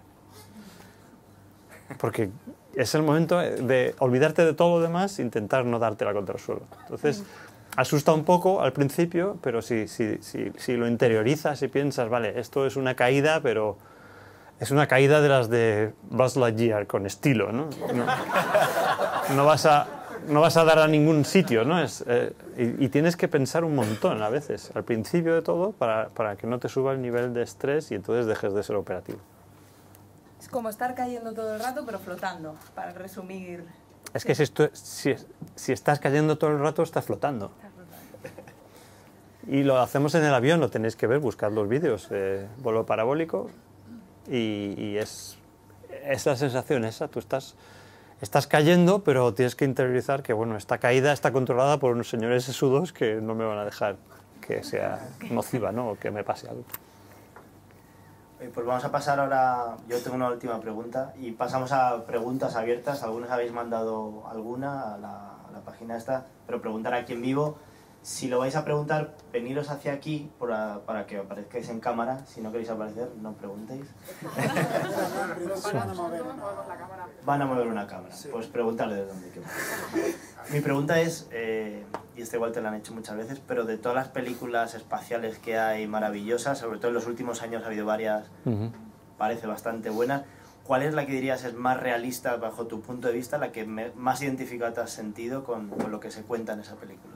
Porque es el momento de olvidarte de todo lo demás e intentar no dártela contra el suelo. Entonces, asusta un poco al principio, pero si, si, si, si lo interiorizas y piensas, vale, esto es una caída, pero es una caída de las de Buzz Lightyear, con estilo, ¿no? No, no vas a... no vas a dar a ningún sitio, ¿no? Es, eh, y, y tienes que pensar un montón a veces, al principio de todo, para, para que no te suba el nivel de estrés y entonces dejes de ser operativo. Es como estar cayendo todo el rato, pero flotando, para resumir. Es que si, esto, si, si estás cayendo todo el rato, estás flotando. Estás flotando. Y lo hacemos en el avión, lo tenéis que ver, buscad los vídeos, eh, vuelo parabólico, y, y es, es la sensación esa, tú estás... Estás cayendo, pero tienes que interiorizar que bueno, esta caída está controlada por unos señores sesudos que no me van a dejar que sea nociva, ¿no? O que me pase algo. Pues vamos a pasar ahora, yo tengo una última pregunta y pasamos a preguntas abiertas. Algunos habéis mandado alguna a la, a la página esta, pero preguntar aquí en vivo. Si lo vais a preguntar, veniros hacia aquí para, para que aparezcáis en cámara. Si no queréis aparecer, no preguntéis. Van a mover una, Van a mover una cámara. Sí. Pues preguntarle de dónde. Que... Mi pregunta es, eh, y esta igual te la han hecho muchas veces, pero de todas las películas espaciales que hay maravillosas, sobre todo en los últimos años ha habido varias, uh-huh. parece bastante buenas, ¿cuál es la que dirías es más realista bajo tu punto de vista, la que me, más identificada te has sentido con, con lo que se cuenta en esa película?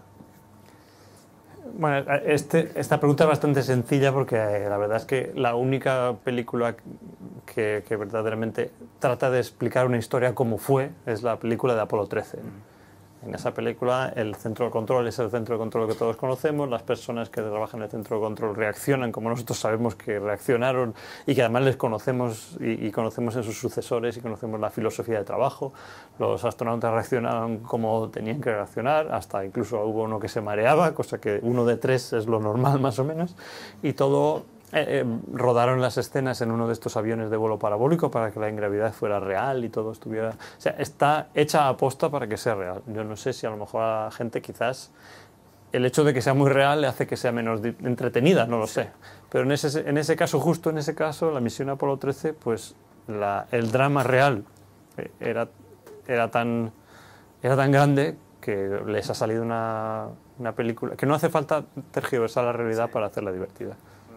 Bueno, este, esta pregunta es bastante sencilla porque eh, la verdad es que la única película que, que verdaderamente trata de explicar una historia como fue es la película de Apolo trece. En esa película el centro de control es el centro de control que todos conocemos, las personas que trabajan en el centro de control reaccionan como nosotros sabemos que reaccionaron y que además les conocemos y, y conocemos en sus sucesores y conocemos la filosofía de trabajo. Los astronautas reaccionaron como tenían que reaccionar, hasta incluso hubo uno que se mareaba, cosa que uno de tres es lo normal más o menos, y todo... Eh, eh, rodaron las escenas en uno de estos aviones de vuelo parabólico para que la ingravidez fuera real y todo estuviera... O sea, está hecha a posta para que sea real. Yo no sé si a lo mejor a la gente quizás el hecho de que sea muy real le hace que sea menos entretenida, no lo sé. Pero en ese, en ese caso, justo en ese caso, la misión Apolo trece, pues la, el drama real era, era, tan, era tan grande que les ha salido una, una película... Que no hace falta tergiversar la realidad para hacerla divertida.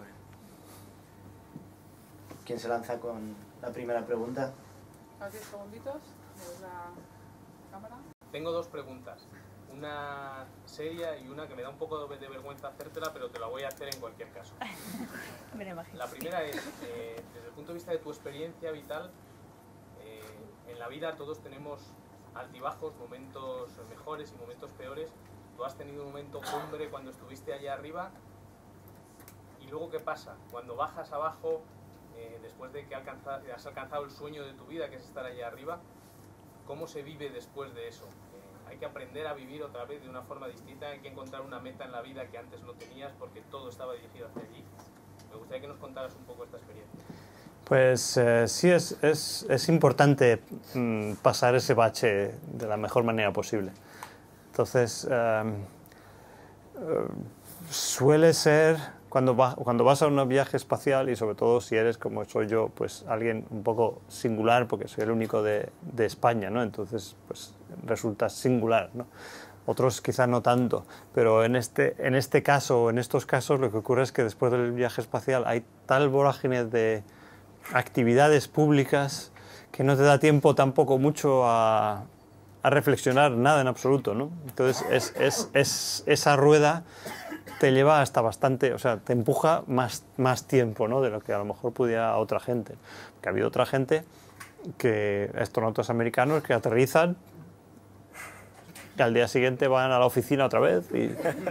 ¿Quién se lanza con la primera pregunta? A diez segunditos, me ves la cámara. Tengo dos preguntas. una seria y una que me da un poco de vergüenza hacértela, pero te la voy a hacer en cualquier caso. Me lo imagino. La primera es, eh, desde el punto de vista de tu experiencia vital, eh, en la vida todos tenemos altibajos, momentos mejores y momentos peores. Tú has tenido un momento cumbre cuando estuviste allá arriba, y luego ¿qué pasa? Cuando bajas abajo, eh, después de que alcanza, has alcanzado el sueño de tu vida, que es estar allá arriba, ¿cómo se vive después de eso? Eh, hay que aprender a vivir otra vez de una forma distinta, hay que encontrar una meta en la vida que antes no tenías porque todo estaba dirigido hacia allí. Me gustaría que nos contaras un poco esta experiencia. Pues eh, sí, es, es, es importante mm, pasar ese bache de la mejor manera posible. Entonces, eh, eh, suele ser, cuando, va, cuando vas a un viaje espacial, y sobre todo si eres, como soy yo, pues alguien un poco singular, porque soy el único de, de España, ¿no? Entonces, pues resulta singular, ¿no? Otros quizá no tanto, pero en este, en este caso, o en estos casos, lo que ocurre es que después del viaje espacial hay tal vorágine de actividades públicas que no te da tiempo tampoco mucho a, a reflexionar nada en absoluto, ¿no? Entonces es, es, es, esa rueda te lleva hasta bastante, o sea, te empuja más, más tiempo, ¿no? De lo que a lo mejor pudiera otra gente. Porque ha habido otra gente, que astronautas americanos que aterrizan y al día siguiente van a la oficina otra vez y...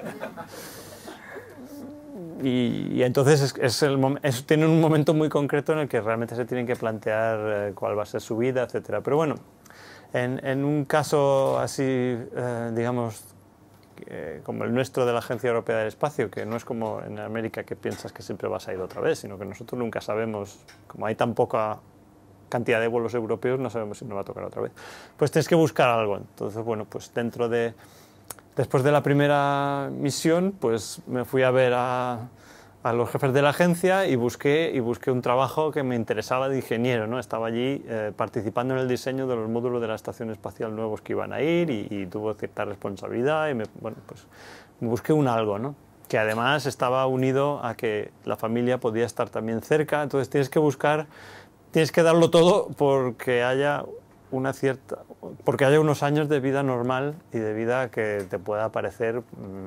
Y, y entonces es, es el, es, tienen un momento muy concreto en el que realmente se tienen que plantear eh, cuál va a ser su vida, etcétera. Pero bueno, en, en un caso así, eh, digamos, eh, como el nuestro de la Agencia Europea del Espacio, que no es como en América que piensas que siempre vas a ir otra vez, sino que nosotros nunca sabemos, como hay tan poca cantidad de vuelos europeos, no sabemos si nos va a tocar otra vez. Pues tienes que buscar algo. Entonces, bueno, pues dentro de... Después de la primera misión, pues me fui a ver a, a los jefes de la agencia y busqué, y busqué un trabajo que me interesaba de ingeniero, ¿no? Estaba allí eh, participando en el diseño de los módulos de la Estación Espacial nuevos que iban a ir y, y tuvo cierta responsabilidad y me, bueno, pues, me busqué un algo, ¿no? Que además estaba unido a que la familia podía estar también cerca, entonces tienes que buscar, tienes que darlo todo porque haya... una cierta, porque haya unos años de vida normal y de vida que te pueda parecer mmm,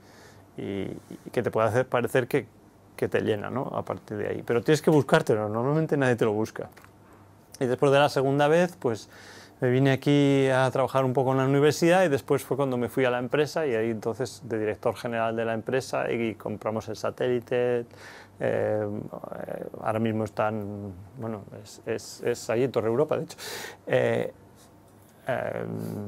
y, y que te pueda hacer parecer que, que te llena, ¿no? A partir de ahí. Pero tienes que buscártelo, normalmente nadie te lo busca. Y después de la segunda vez, pues me vine aquí a trabajar un poco en la universidad y después fue cuando me fui a la empresa y ahí entonces de director general de la empresa y compramos el satélite. Eh, ahora mismo están, bueno, es, es, es ahí en Torre Europa, de hecho. Eh, eh,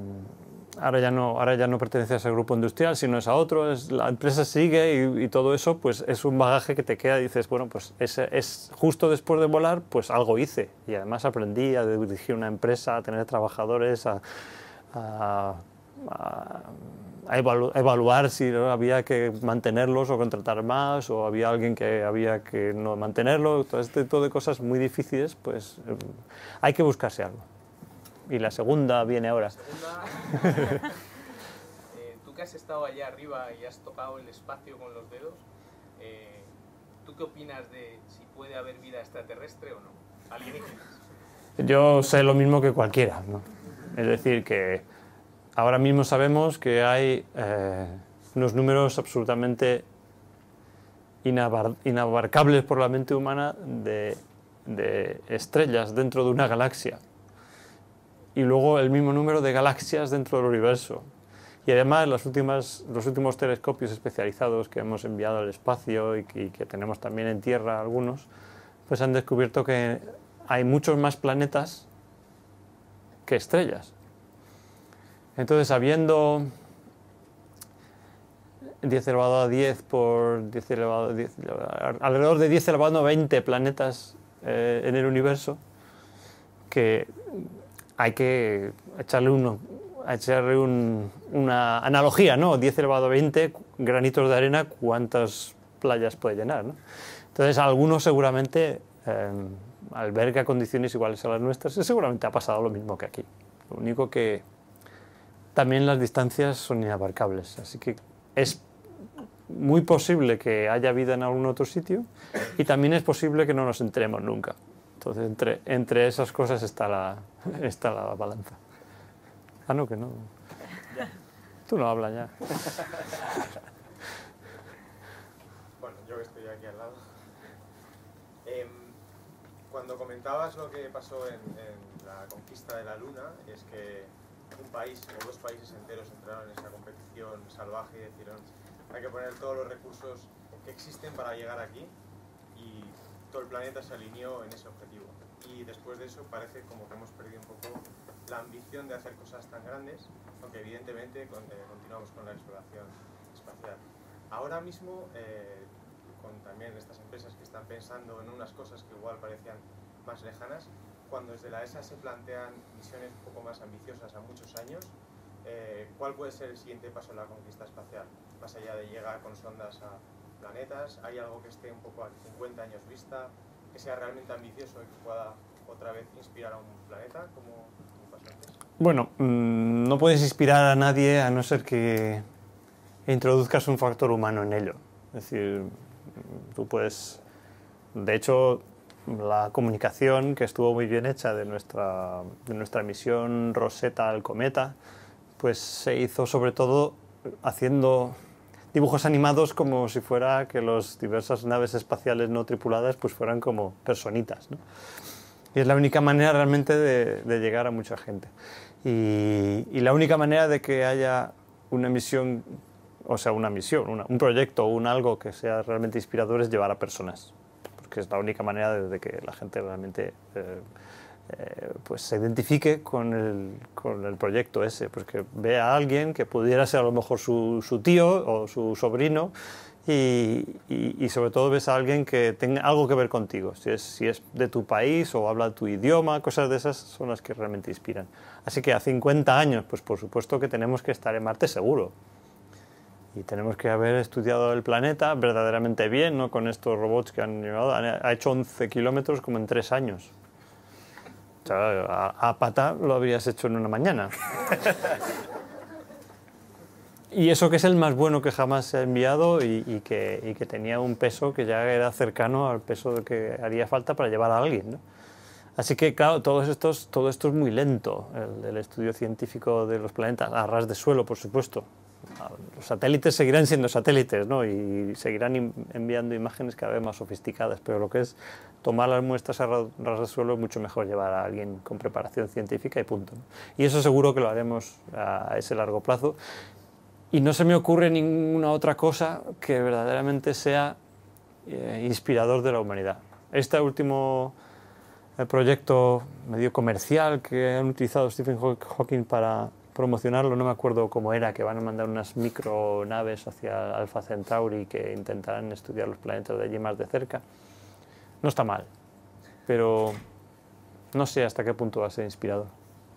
ahora, ya no, ahora ya no pertenece a ese grupo industrial, sino es a otro, es, la empresa sigue y, y todo eso pues es un bagaje que te queda y dices, bueno, pues es, es justo después de volar, pues algo hice y además aprendí a dirigir una empresa, a tener trabajadores, a, a, a a evalu evaluar si ¿no? había que mantenerlos o contratar más, o había alguien que había que no mantenerlo, todo este tipo de cosas muy difíciles, pues eh, hay que buscarse algo. Y la segunda viene ahora. La segunda, eh, tú que has estado allá arriba y has tocado el espacio con los dedos, eh, ¿tú qué opinas de si puede haber vida extraterrestre o no? ¿Alienígenas? Yo sé lo mismo que cualquiera, ¿no? Es decir, que ahora mismo sabemos que hay eh, unos números absolutamente inabar inabarcables por la mente humana de, de estrellas dentro de una galaxia y luego el mismo número de galaxias dentro del universo. Y además las últimas, los últimos telescopios especializados que hemos enviado al espacio y que, y que tenemos también en Tierra algunos, pues han descubierto que hay muchos más planetas que estrellas. Entonces, habiendo diez elevado a diez por diez elevado a diez, alrededor de diez elevado a veinte planetas eh, en el universo, que hay que echarle, uno, echarle un, una analogía, ¿no? diez elevado a veinte granitos de arena, ¿cuántas playas puede llenar, ¿no? Entonces, a algunos seguramente eh, alberga condiciones iguales a las nuestras y seguramente ha pasado lo mismo que aquí. Lo único que también las distancias son inabarcables, así que es muy posible que haya vida en algún otro sitio y también es posible que no nos enteremos nunca. Entonces, entre, entre esas cosas está la, está la balanza. Ah, no, que no. Tú no hablas ya. Bueno, yo que estoy aquí al lado. Eh, cuando comentabas lo que pasó en, en la conquista de la Luna, es que un país o dos países enteros entraron en esa competición salvaje y decidieron hay que poner todos los recursos que existen para llegar aquí, y todo el planeta se alineó en ese objetivo. Y después de eso parece como que hemos perdido un poco la ambición de hacer cosas tan grandes, aunque evidentemente con, eh, continuamos con la exploración espacial. Ahora mismo, eh, con también estas empresas que están pensando en unas cosas que igual parecían más lejanas, cuando desde la E S A se plantean misiones un poco más ambiciosas a muchos años, eh, ¿cuál puede ser el siguiente paso en la conquista espacial? Más allá de llegar con sondas a planetas, ¿hay algo que esté un poco a cincuenta años vista, que sea realmente ambicioso y que pueda otra vez inspirar a un planeta, como, como pasó antes? Bueno, mmm, no puedes inspirar a nadie a no ser que introduzcas un factor humano en ello. Es decir, tú puedes... De hecho, la comunicación que estuvo muy bien hecha de nuestra, de nuestra misión Rosetta al cometa, pues se hizo sobre todo haciendo dibujos animados como si fuera que las diversas naves espaciales no tripuladas pues fueran como personitas, ¿no? Y es la única manera realmente de, de llegar a mucha gente. Y, y la única manera de que haya una misión, o sea, una misión, una, un proyecto o un algo que sea realmente inspirador es llevar a personas. Porque es la única manera de, de que la gente realmente eh, eh, pues se identifique con el, con el proyecto ese. Pues que vea a alguien que pudiera ser a lo mejor su, su tío o su sobrino, y, y, y sobre todo ves a alguien que tenga algo que ver contigo. Si es, si es de tu país o habla tu idioma, cosas de esas son las que realmente inspiran. Así que a cincuenta años, pues por supuesto que tenemos que estar en Marte seguro. Y tenemos que haber estudiado el planeta verdaderamente bien, ¿no? Con estos robots que han llegado. Ha hecho once kilómetros como en tres años. O sea, a, a pata lo habrías hecho en una mañana. Y eso que es el más bueno que jamás se ha enviado y, y, que, y que tenía un peso que ya era cercano al peso que haría falta para llevar a alguien, ¿no? Así que, claro, todos estos, todo esto es muy lento, el, el estudio científico de los planetas, a ras de suelo, por supuesto. Los satélites seguirán siendo satélites, ¿no? Y seguirán enviando imágenes cada vez más sofisticadas, pero lo que es tomar las muestras a ras de suelo es mucho mejor llevar a alguien con preparación científica y punto, ¿no? Y eso seguro que lo haremos a ese largo plazo. Y no se me ocurre ninguna otra cosa que verdaderamente sea eh, inspirador de la humanidad. Este último eh, proyecto medio comercial que han utilizado Stephen Hawking para promocionarlo, no me acuerdo cómo era, que van a mandar unas micronaves hacia Alpha Centauri que intentarán estudiar los planetas de allí más de cerca. No está mal, pero no sé hasta qué punto va a ser inspirador.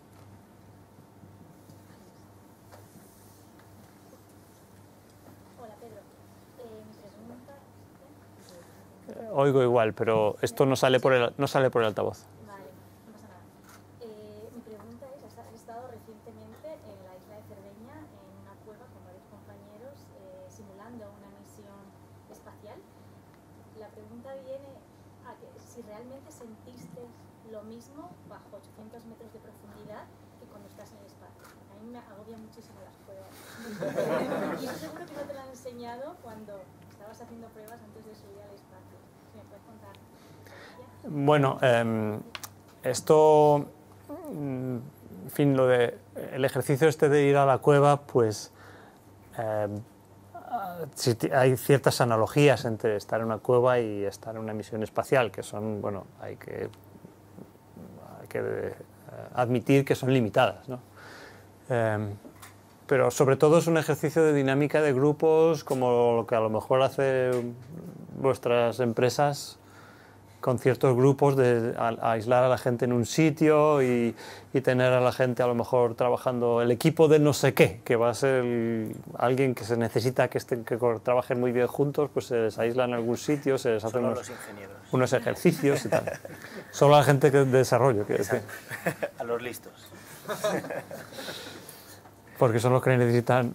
Oigo igual, pero esto no sale por el, no sale por el altavoz. Vale, no pasa nada. Eh, mi pregunta es, has estado recientemente en la isla de Cerdeña, en una cueva con varios compañeros, eh, simulando una misión espacial. La pregunta viene a que si realmente sentiste lo mismo bajo ochocientos metros de profundidad que cuando estás en el espacio. A mí me agobian muchísimo las cuevas. Y yo seguro que no te lo han enseñado cuando estabas haciendo pruebas antes de subir al espacio. ¿Me puedes contar? Bueno, eh, esto, en fin, lo de el ejercicio este de ir a la cueva, pues eh, hay ciertas analogías entre estar en una cueva y estar en una misión espacial, que son, bueno, hay que, hay que admitir que son limitadas, ¿no? Eh, pero sobre todo es un ejercicio de dinámica de grupos, como lo que a lo mejor hace vuestras empresas con ciertos grupos, de a, a aislar a la gente en un sitio y, y tener a la gente a lo mejor trabajando el equipo de no sé qué, que va a ser el, alguien que se necesita que, estén, que trabajen muy bien juntos, pues se les aísla en algún sitio, se les hacen unos, unos ejercicios y tal. Solo a la gente de desarrollo, quiero decir. A los listos. Porque son los que necesitan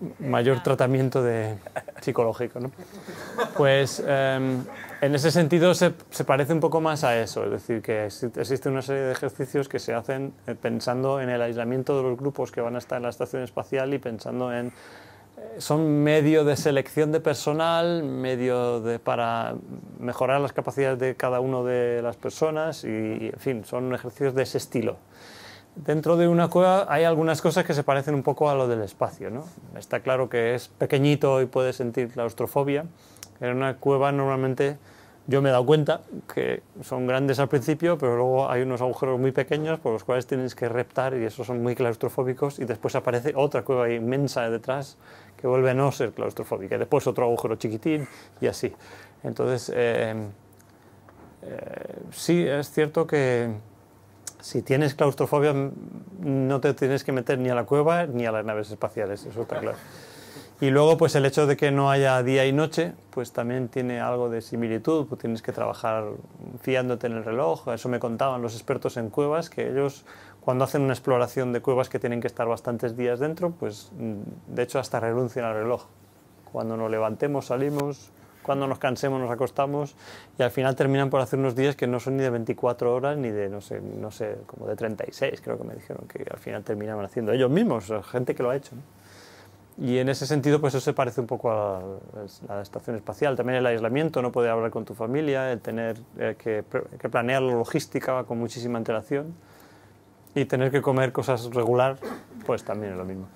mayor tratamiento de, psicológico, ¿no? Pues eh, en ese sentido se, se parece un poco más a eso, es decir, que existe una serie de ejercicios que se hacen pensando en el aislamiento de los grupos que van a estar en la estación espacial y pensando en... Son medio de selección de personal, medio de, para mejorar las capacidades de cada una de las personas y, en fin, son ejercicios de ese estilo. Dentro de una cueva hay algunas cosas que se parecen un poco a lo del espacio, ¿no? Está claro que es pequeñito y puedes sentir claustrofobia. En una cueva normalmente yo me he dado cuenta que son grandes al principio, pero luego hay unos agujeros muy pequeños por los cuales tienes que reptar y esos son muy claustrofóbicos y después aparece otra cueva inmensa detrás que vuelve a no ser claustrofóbica y después otro agujero chiquitín y así. Entonces, eh, eh, sí, es cierto que si tienes claustrofobia no te tienes que meter ni a la cueva ni a las naves espaciales, eso está claro. Y luego pues el hecho de que no haya día y noche pues también tiene algo de similitud, pues tienes que trabajar fiándote en el reloj. Eso me contaban los expertos en cuevas, que ellos cuando hacen una exploración de cuevas que tienen que estar bastantes días dentro, pues de hecho hasta renuncian al reloj. Cuando nos levantemos salimos, cuando nos cansemos nos acostamos y al final terminan por hacer unos días que no son ni de veinticuatro horas ni de, no sé, no sé, como de treinta y seis, creo que me dijeron que al final terminaban haciendo ellos mismos, gente que lo ha hecho, ¿no? Y en ese sentido, pues eso se parece un poco a la, a la estación espacial. También el aislamiento, no poder hablar con tu familia, el tener eh, que, que planear la logística con muchísima antelación y tener que comer cosas regular, pues también es lo mismo.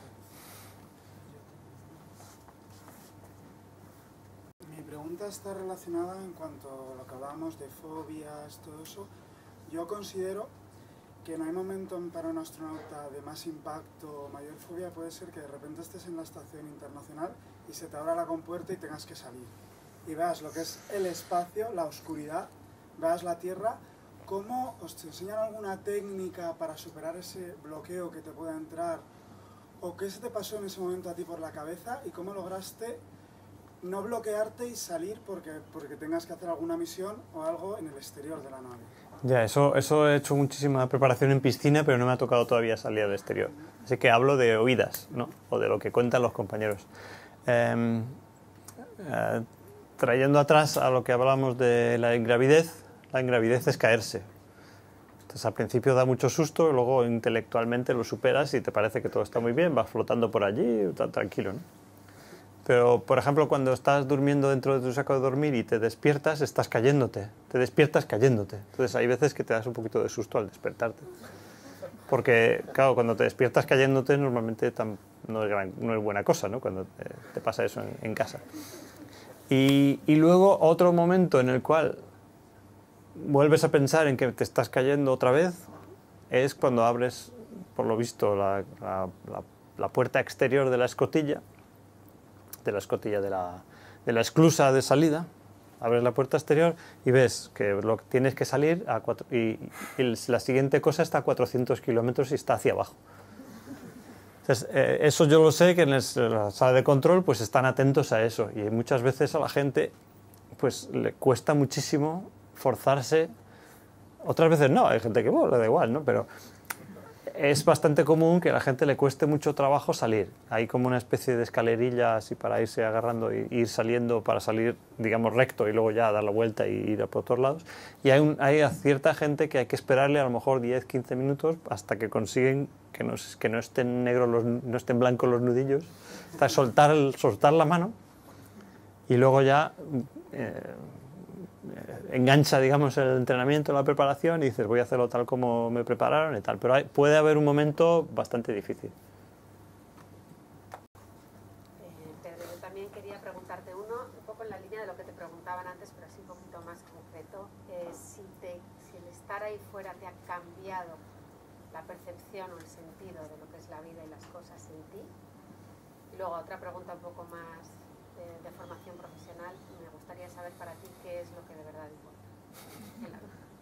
Mi pregunta está relacionada en cuanto a lo que hablábamos de fobias, todo eso. Yo considero que no hay momento para un astronauta de más impacto o mayor fobia. Puede ser que de repente estés en la estación internacional y se te abra la compuerta y tengas que salir. Y veas lo que es el espacio, la oscuridad, veas la Tierra. ¿Cómo os te enseñan alguna técnica para superar ese bloqueo que te pueda entrar? ¿O qué se te pasó en ese momento a ti por la cabeza? ¿Y cómo lograste no bloquearte y salir porque, porque tengas que hacer alguna misión o algo en el exterior de la nave? Ya, eso, eso he hecho muchísima preparación en piscina, pero no me ha tocado todavía salir al exterior. Así que hablo de oídas, ¿no? O de lo que cuentan los compañeros. Eh, eh, trayendo atrás a lo que hablábamos de la ingravidez, la ingravidez es caerse. Entonces al principio da mucho susto, luego intelectualmente lo superas y te parece que todo está muy bien, vas flotando por allí, tranquilo, ¿no? Pero, por ejemplo, cuando estás durmiendo dentro de tu saco de dormir y te despiertas, estás cayéndote. Te despiertas cayéndote. Entonces, hay veces que te das un poquito de susto al despertarte. Porque, claro, cuando te despiertas cayéndote, normalmente tam, no, es gran, no es buena cosa, ¿no? Cuando te, te pasa eso en, en casa. Y, y luego, otro momento en el cual vuelves a pensar en que te estás cayendo otra vez es cuando abres, por lo visto, la, la, la, la puerta exterior de la escotilla, de la escotilla de la, de la esclusa de salida, abres la puerta exterior y ves que lo, tienes que salir a cuatro, y, y la siguiente cosa está a cuatrocientos kilómetros y está hacia abajo. Entonces, eh, eso yo lo sé, que en la sala de control pues están atentos a eso y muchas veces a la gente pues le cuesta muchísimo forzarse. Otras veces no, hay gente que bueno, le da igual, ¿no? Pero es bastante común que a la gente le cueste mucho trabajo salir. Hay como una especie de escalerilla así para irse agarrando e ir saliendo, para salir, digamos, recto y luego ya dar la vuelta y ir por otros lados. Y hay, un, hay a cierta gente que hay que esperarle a lo mejor diez, quince minutos hasta que consiguen que no, que no estén negros, los, no estén blancos los nudillos, hasta soltar, el, soltar la mano y luego ya eh, engancha, digamos, el entrenamiento, la preparación y dices voy a hacerlo tal como me prepararon y tal, pero hay, puede haber un momento bastante difícil. Eh, Pedro, yo también quería preguntarte uno, un poco en la línea de lo que te preguntaban antes, pero así un poquito más concreto, eh, si, te, si el estar ahí fuera te ha cambiado la percepción o el sentido de lo que es la vida y las cosas en ti. Y luego otra pregunta un poco más de, de formación profesional, me gustaría saber para ti qué es lo que de verdad importa.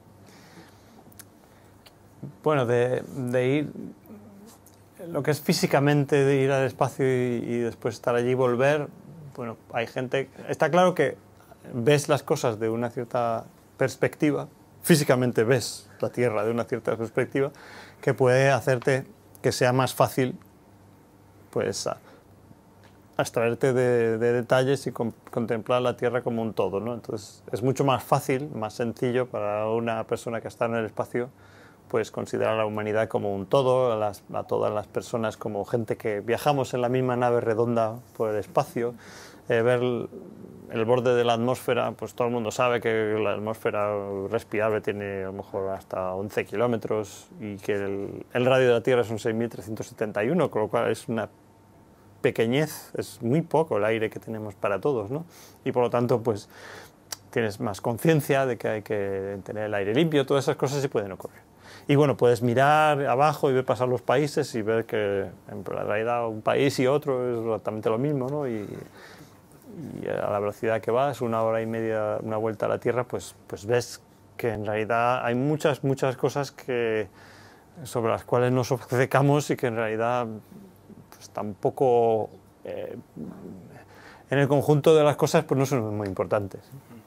Bueno, de, de ir, lo que es físicamente de ir al espacio y, y después estar allí y volver, bueno, hay gente, está claro que ves las cosas de una cierta perspectiva, físicamente ves la Tierra de una cierta perspectiva, que puede hacerte que sea más fácil, pues, abstraerte de, de detalles y con, contemplar la Tierra como un todo, ¿no? Entonces es mucho más fácil, más sencillo para una persona que está en el espacio, pues considerar a la humanidad como un todo, a, las, a todas las personas como gente que viajamos en la misma nave redonda por el espacio, eh, ver el, el borde de la atmósfera, pues todo el mundo sabe que la atmósfera respirable tiene a lo mejor hasta once kilómetros y que el, el radio de la Tierra son seis mil trescientos setenta y uno, con lo cual es una pequeñez, es muy poco el aire que tenemos para todos, ¿no? Y por lo tanto, pues tienes más conciencia de que hay que tener el aire limpio, todas esas cosas sí pueden ocurrir. Y bueno, puedes mirar abajo y ver pasar los países y ver que en realidad un país y otro es exactamente lo mismo, ¿no? Y, y a la velocidad que vas, una hora y media, una vuelta a la Tierra, pues, pues ves que en realidad hay muchas, muchas cosas que, sobre las cuales nos obcecamos y que en realidad pues, tampoco, eh, en el conjunto de las cosas, pues no son muy importantes.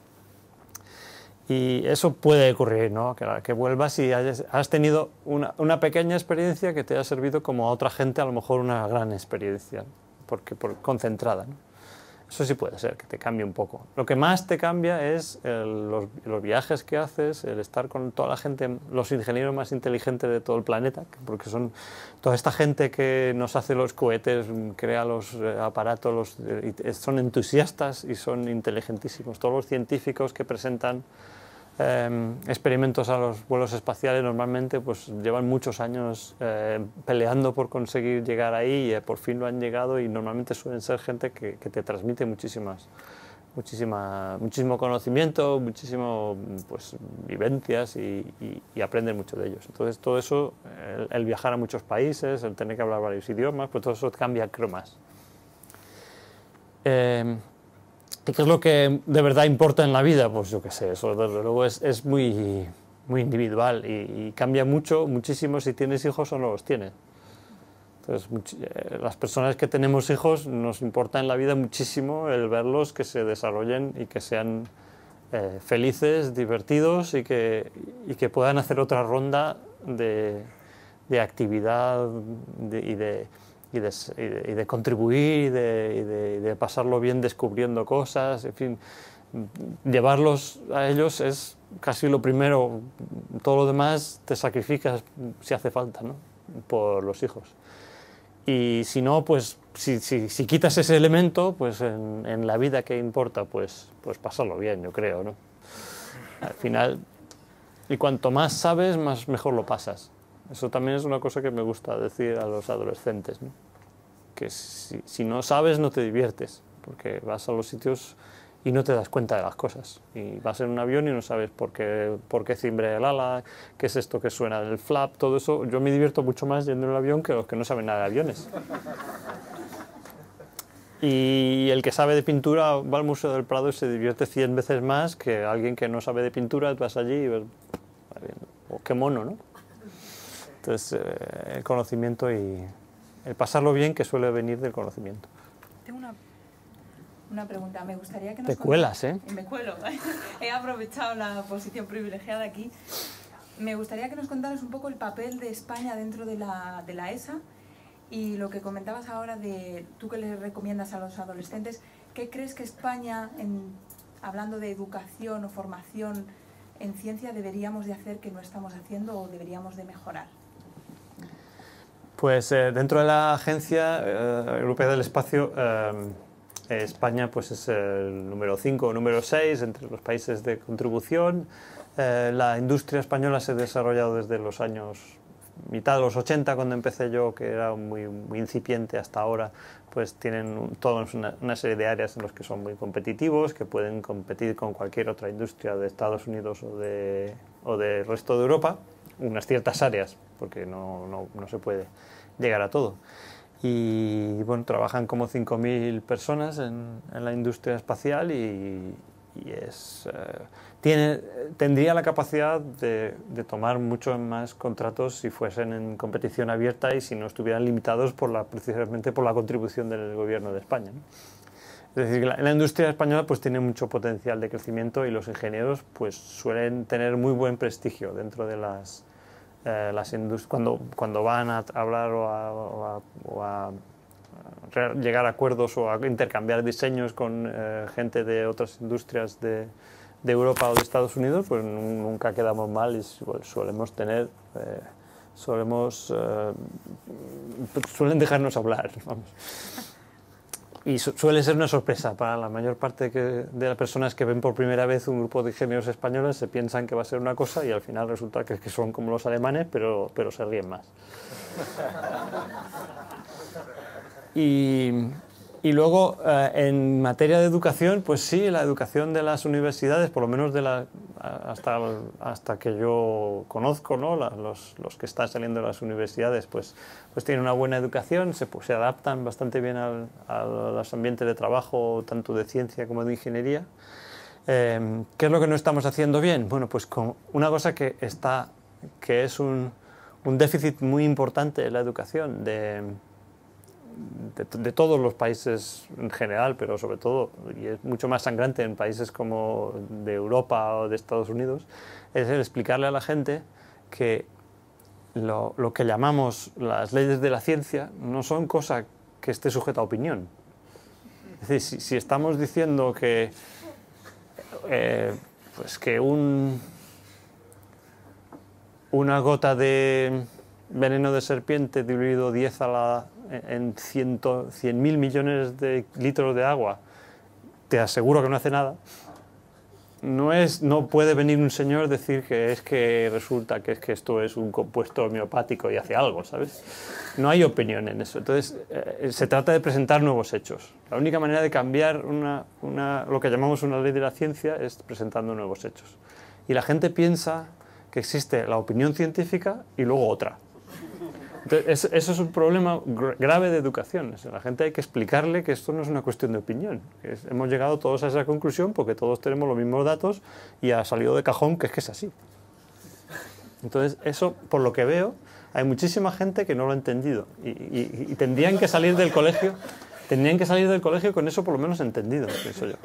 Y eso puede ocurrir, ¿no? Que, que vuelvas y hayas, has tenido una, una pequeña experiencia que te ha servido como a otra gente a lo mejor una gran experiencia, porque por, concentrada, ¿no? Eso sí puede ser, que te cambie un poco. Lo que más te cambia es el, los, los viajes que haces, el estar con toda la gente, los ingenieros más inteligentes de todo el planeta, porque son toda esta gente que nos hace los cohetes, crea los aparatos, los, son entusiastas y son inteligentísimos. Todos los científicos que presentan eh, experimentos a los vuelos espaciales normalmente pues llevan muchos años eh, peleando por conseguir llegar ahí y eh, por fin lo han llegado, y normalmente suelen ser gente que, que te transmite muchísimas, muchísima, muchísimo conocimiento, muchísimo pues, vivencias y, y, y aprenden mucho de ellos. Entonces todo eso, el, el viajar a muchos países, el tener que hablar varios idiomas, pues todo eso cambia cromas. Eh, ¿Y qué es lo que de verdad importa en la vida? Pues yo qué sé, eso desde luego es, es muy, muy individual y, y cambia mucho, muchísimo si tienes hijos o no los tienes. Entonces, eh, las personas que tenemos hijos nos importa en la vida muchísimo el verlos que se desarrollen y que sean eh, felices, divertidos y que, y que puedan hacer otra ronda de, de actividad de, y de... Y de, y, de, y de contribuir y de, y, de, y de pasarlo bien descubriendo cosas, en fin, llevarlos a ellos es casi lo primero, todo lo demás te sacrificas si hace falta, ¿no? Por los hijos. Y si no, pues si, si, si quitas ese elemento, pues en, en la vida que importa, pues, pues pasarlo bien, yo creo, ¿no? Al final, y cuanto más sabes, más mejor lo pasas. Eso también es una cosa que me gusta decir a los adolescentes, ¿no? Que si, si no sabes, no te diviertes, porque vas a los sitios y no te das cuenta de las cosas. Y vas en un avión y no sabes por qué, por qué cimbre el ala, qué es esto que suena del flap, todo eso. Yo me divierto mucho más yendo en el avión que los que no saben nada de aviones. Y el que sabe de pintura va al Museo del Prado y se divierte cien veces más que alguien que no sabe de pintura. Vas allí y ves, oh, qué mono, ¿no? Entonces, eh, el conocimiento y el pasarlo bien, que suele venir del conocimiento. Tengo una, una pregunta. Me gustaría que nos Te cuelas, ¿eh? Me cuelo. He aprovechado la posición privilegiada aquí. Me gustaría que nos contaras un poco el papel de España dentro de la, de la E S A y lo que comentabas ahora de tú que les recomiendas a los adolescentes. ¿Qué crees que España, en, hablando de educación o formación en ciencia, deberíamos de hacer que no estamos haciendo o deberíamos de mejorar? Pues eh, dentro de la Agencia eh, Europea del Espacio, eh, España pues, es el número cinco o número seis entre los países de contribución. Eh, la industria española se ha desarrollado desde los años mitad de los ochenta, cuando empecé yo, que era muy, muy incipiente hasta ahora, pues tienen toda una, una serie de áreas en las que son muy competitivos, que pueden competir con cualquier otra industria de Estados Unidos o, de, o del resto de Europa, unas ciertas áreas, porque no, no, no se puede llegar a todo. Y bueno, trabajan como cinco mil personas en, en la industria espacial y, y es, eh, tiene, tendría la capacidad de, de tomar muchos más contratos si fuesen en competición abierta y si no estuvieran limitados por la, precisamente por la contribución del gobierno de España, ¿no? Es decir, la, la industria española pues, tiene mucho potencial de crecimiento y los ingenieros pues, suelen tener muy buen prestigio dentro de las, eh, las industrias. Cuando, cuando van a hablar o a, o a, o a llegar a acuerdos o a intercambiar diseños con eh, gente de otras industrias de, de Europa o de Estados Unidos, pues nunca quedamos mal y solemos tener, eh, solemos, eh, suelen dejarnos hablar, vamos. Y su suele ser una sorpresa para la mayor parte que, de las personas que ven por primera vez un grupo de ingenieros españoles, se piensan que va a ser una cosa y al final resulta que, que son como los alemanes, pero, pero se ríen más. Y, y luego, eh, en materia de educación, pues sí, la educación de las universidades, por lo menos de la, hasta, hasta que yo conozco, ¿no? la, los, los que están saliendo de las universidades, pues, pues tienen una buena educación, se, pues, se adaptan bastante bien al, a los ambientes de trabajo, tanto de ciencia como de ingeniería. Eh, ¿Qué es lo que no estamos haciendo bien? Bueno, pues con una cosa que, está, que es un, un déficit muy importante en la educación de... De, de todos los países en general, pero sobre todo, y es mucho más sangrante en países como de Europa o de Estados Unidos, es el explicarle a la gente que lo, lo que llamamos las leyes de la ciencia no son cosa que esté sujeta a opinión. Es decir, si, si estamos diciendo que, eh, pues que un, una gota de veneno de serpiente diluido diez a la en cien mil millones de litros de agua, te aseguro que no hace nada, no, es, no puede venir un señor decir que es que resulta que, es que esto es un compuesto homeopático y hace algo, ¿sabes? No hay opinión en eso. Entonces, eh, se trata de presentar nuevos hechos. La única manera de cambiar una, una, lo que llamamos una ley de la ciencia es presentando nuevos hechos. Y la gente piensa que existe la opinión científica y luego otra. Entonces, eso es un problema grave de educación. A la gente hay que explicarle que esto no es una cuestión de opinión. Que es, hemos llegado todos a esa conclusión porque todos tenemos los mismos datos y ha salido de cajón que es que es así. Entonces, eso, por lo que veo, hay muchísima gente que no lo ha entendido y, y, y tendrían que salir del colegio, tendrían que salir del colegio con eso por lo menos entendido, pienso yo.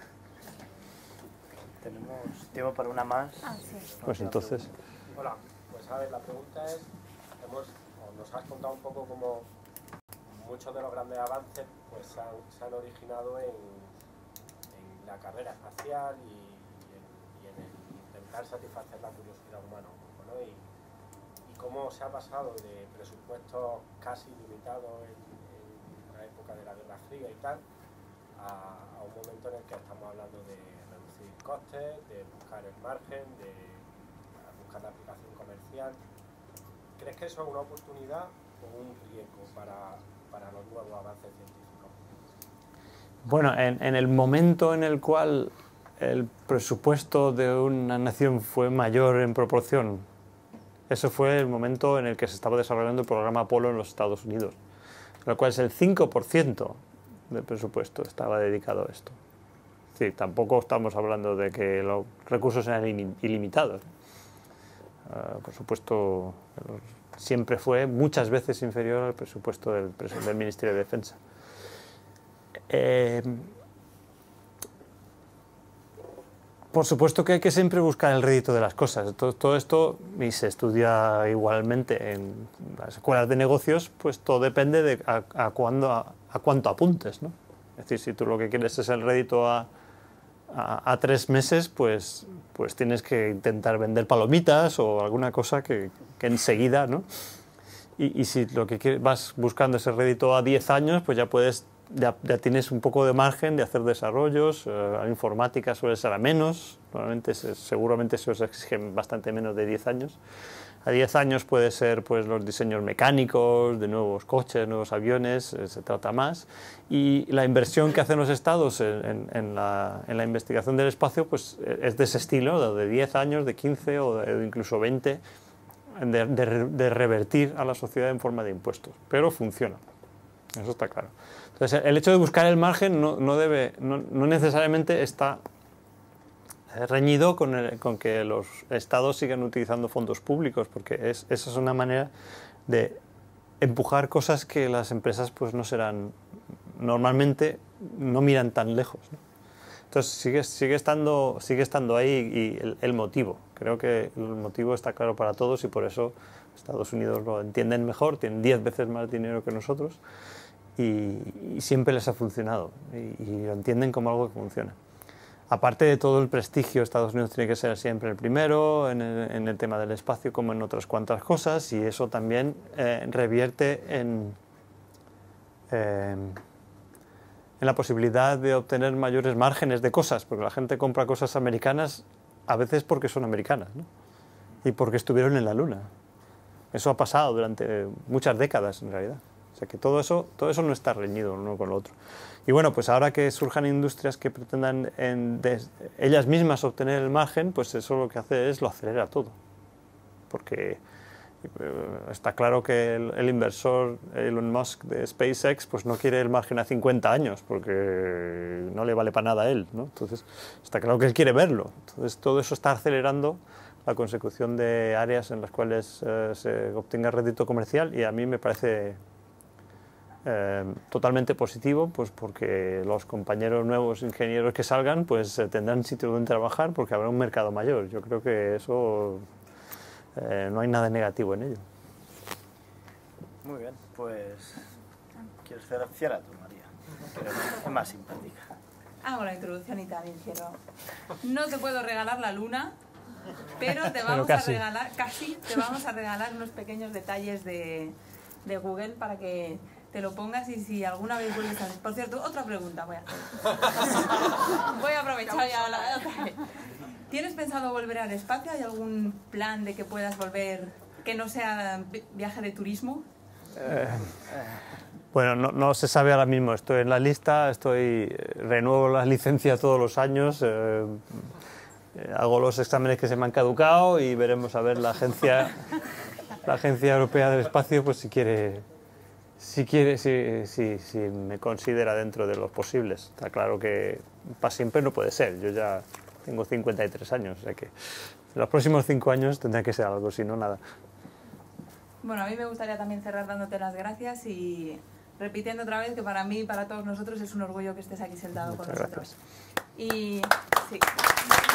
Tenemos tiempo para una más. Ah, sí. Pues entonces. Hola, pues a ver, la pregunta es, hemos, nos has contado un poco cómo muchos de los grandes avances pues se han, se han originado en, en la carrera espacial y, y, en, y en el intentar satisfacer la curiosidad humana un poco, ¿no? Y, y cómo se ha pasado de presupuestos casi limitados en, en la época de la Guerra Fría y tal, a, a un momento en el que estamos hablando de reducir costes, de buscar el margen, de buscar la aplicación comercial. ¿Crees que eso es una oportunidad o un riesgo para, para los nuevos avances científicos? Bueno, en, en el momento en el cual el presupuesto de una nación fue mayor en proporción, ese fue el momento en el que se estaba desarrollando el programa Apolo en los Estados Unidos, lo cual es el cinco por ciento del presupuesto estaba dedicado a esto. Es decir, tampoco estamos hablando de que los recursos eran ilimitados. Uh, por supuesto, siempre fue muchas veces inferior al presupuesto del, del Ministerio de Defensa. Eh, por supuesto que hay que siempre buscar el rédito de las cosas. Todo, todo esto, y se estudia igualmente en las escuelas de negocios, pues todo depende de a, a, cuándo, a, a cuánto apuntes, ¿no? Es decir, si tú lo que quieres es el rédito a A, a tres meses, pues, pues tienes que intentar vender palomitas o alguna cosa que, que enseguida, ¿no? Y, y si lo que quieres, vas buscando ese rédito a diez años, pues ya puedes, ya, ya tienes un poco de margen de hacer desarrollos. Eh, la informática suele ser a menos, normalmente se, seguramente se os exigen bastante menos de diez años. A diez años puede ser pues, los diseños mecánicos, de nuevos coches, nuevos aviones, eh, se trata más. Y la inversión que hacen los estados en, en, en, la, en la investigación del espacio pues, es de ese estilo, de diez años, de quince o de, incluso veinte, de, de, de revertir a la sociedad en forma de impuestos. Pero funciona, eso está claro. Entonces, el hecho de buscar el margen no, no, debe, no, no necesariamente está reñido con, el, con que los estados sigan utilizando fondos públicos, porque es, esa es una manera de empujar cosas que las empresas pues no serán, normalmente no miran tan lejos, ¿no? Entonces sigue, sigue, estando, sigue estando ahí y el, el motivo, creo que el motivo está claro para todos y por eso Estados Unidos lo entienden mejor, tienen diez veces más dinero que nosotros y, y siempre les ha funcionado y, y lo entienden como algo que funciona. Aparte de todo el prestigio, Estados Unidos tiene que ser siempre el primero en el, en el tema del espacio como en otras cuantas cosas, y eso también eh, revierte en, eh, en la posibilidad de obtener mayores márgenes de cosas, porque la gente compra cosas americanas a veces porque son americanas, ¿no? Y porque estuvieron en la Luna. Eso ha pasado durante muchas décadas en realidad. O sea que todo eso, todo eso no está reñido uno con lo otro. Y bueno, pues ahora que surjan industrias que pretendan en des, ellas mismas obtener el margen, pues eso lo que hace es lo acelera todo. Porque eh, está claro que el, el inversor Elon Musk de SpaceX pues no quiere el margen a cincuenta años, porque no le vale para nada a él, ¿no? Entonces está claro que él quiere verlo. Entonces todo eso está acelerando la consecución de áreas en las cuales eh, se obtenga rédito comercial, y a mí me parece eh, totalmente positivo, pues porque los compañeros nuevos ingenieros que salgan pues eh, tendrán sitio donde trabajar, porque habrá un mercado mayor. Yo creo que eso eh, no hay nada negativo en ello. Muy bien, pues ¿quieres cierra tú, María? Pero es más simpática. Hago la introducción y también quiero. No te puedo regalar la luna, pero te vamos Pero a regalar, casi te vamos a regalar unos pequeños detalles de, de Google para que te lo pongas, y si alguna vez vuelves a... Por cierto, otra pregunta voy a hacer. Voy a aprovechar ya la otra vez. ¿Tienes pensado volver al espacio? ¿Hay algún plan de que puedas volver que no sea viaje de turismo? Eh, bueno, no, no se sabe ahora mismo. Estoy en la lista, estoy renuevo las licencias todos los años. Eh, hago los exámenes que se me han caducado y veremos a ver la agencia, la agencia europea del espacio, pues si quiere, si quiere, si, si, si me considera dentro de los posibles. Está claro que para siempre no puede ser. Yo ya tengo cincuenta y tres años, o sea que en los próximos cinco años tendrá que ser algo, si no nada. Bueno, a mí me gustaría también cerrar dándote las gracias y repitiendo otra vez que para mí y para todos nosotros es un orgullo que estés aquí sentado. Muchas con nosotros. Gracias. Y sí.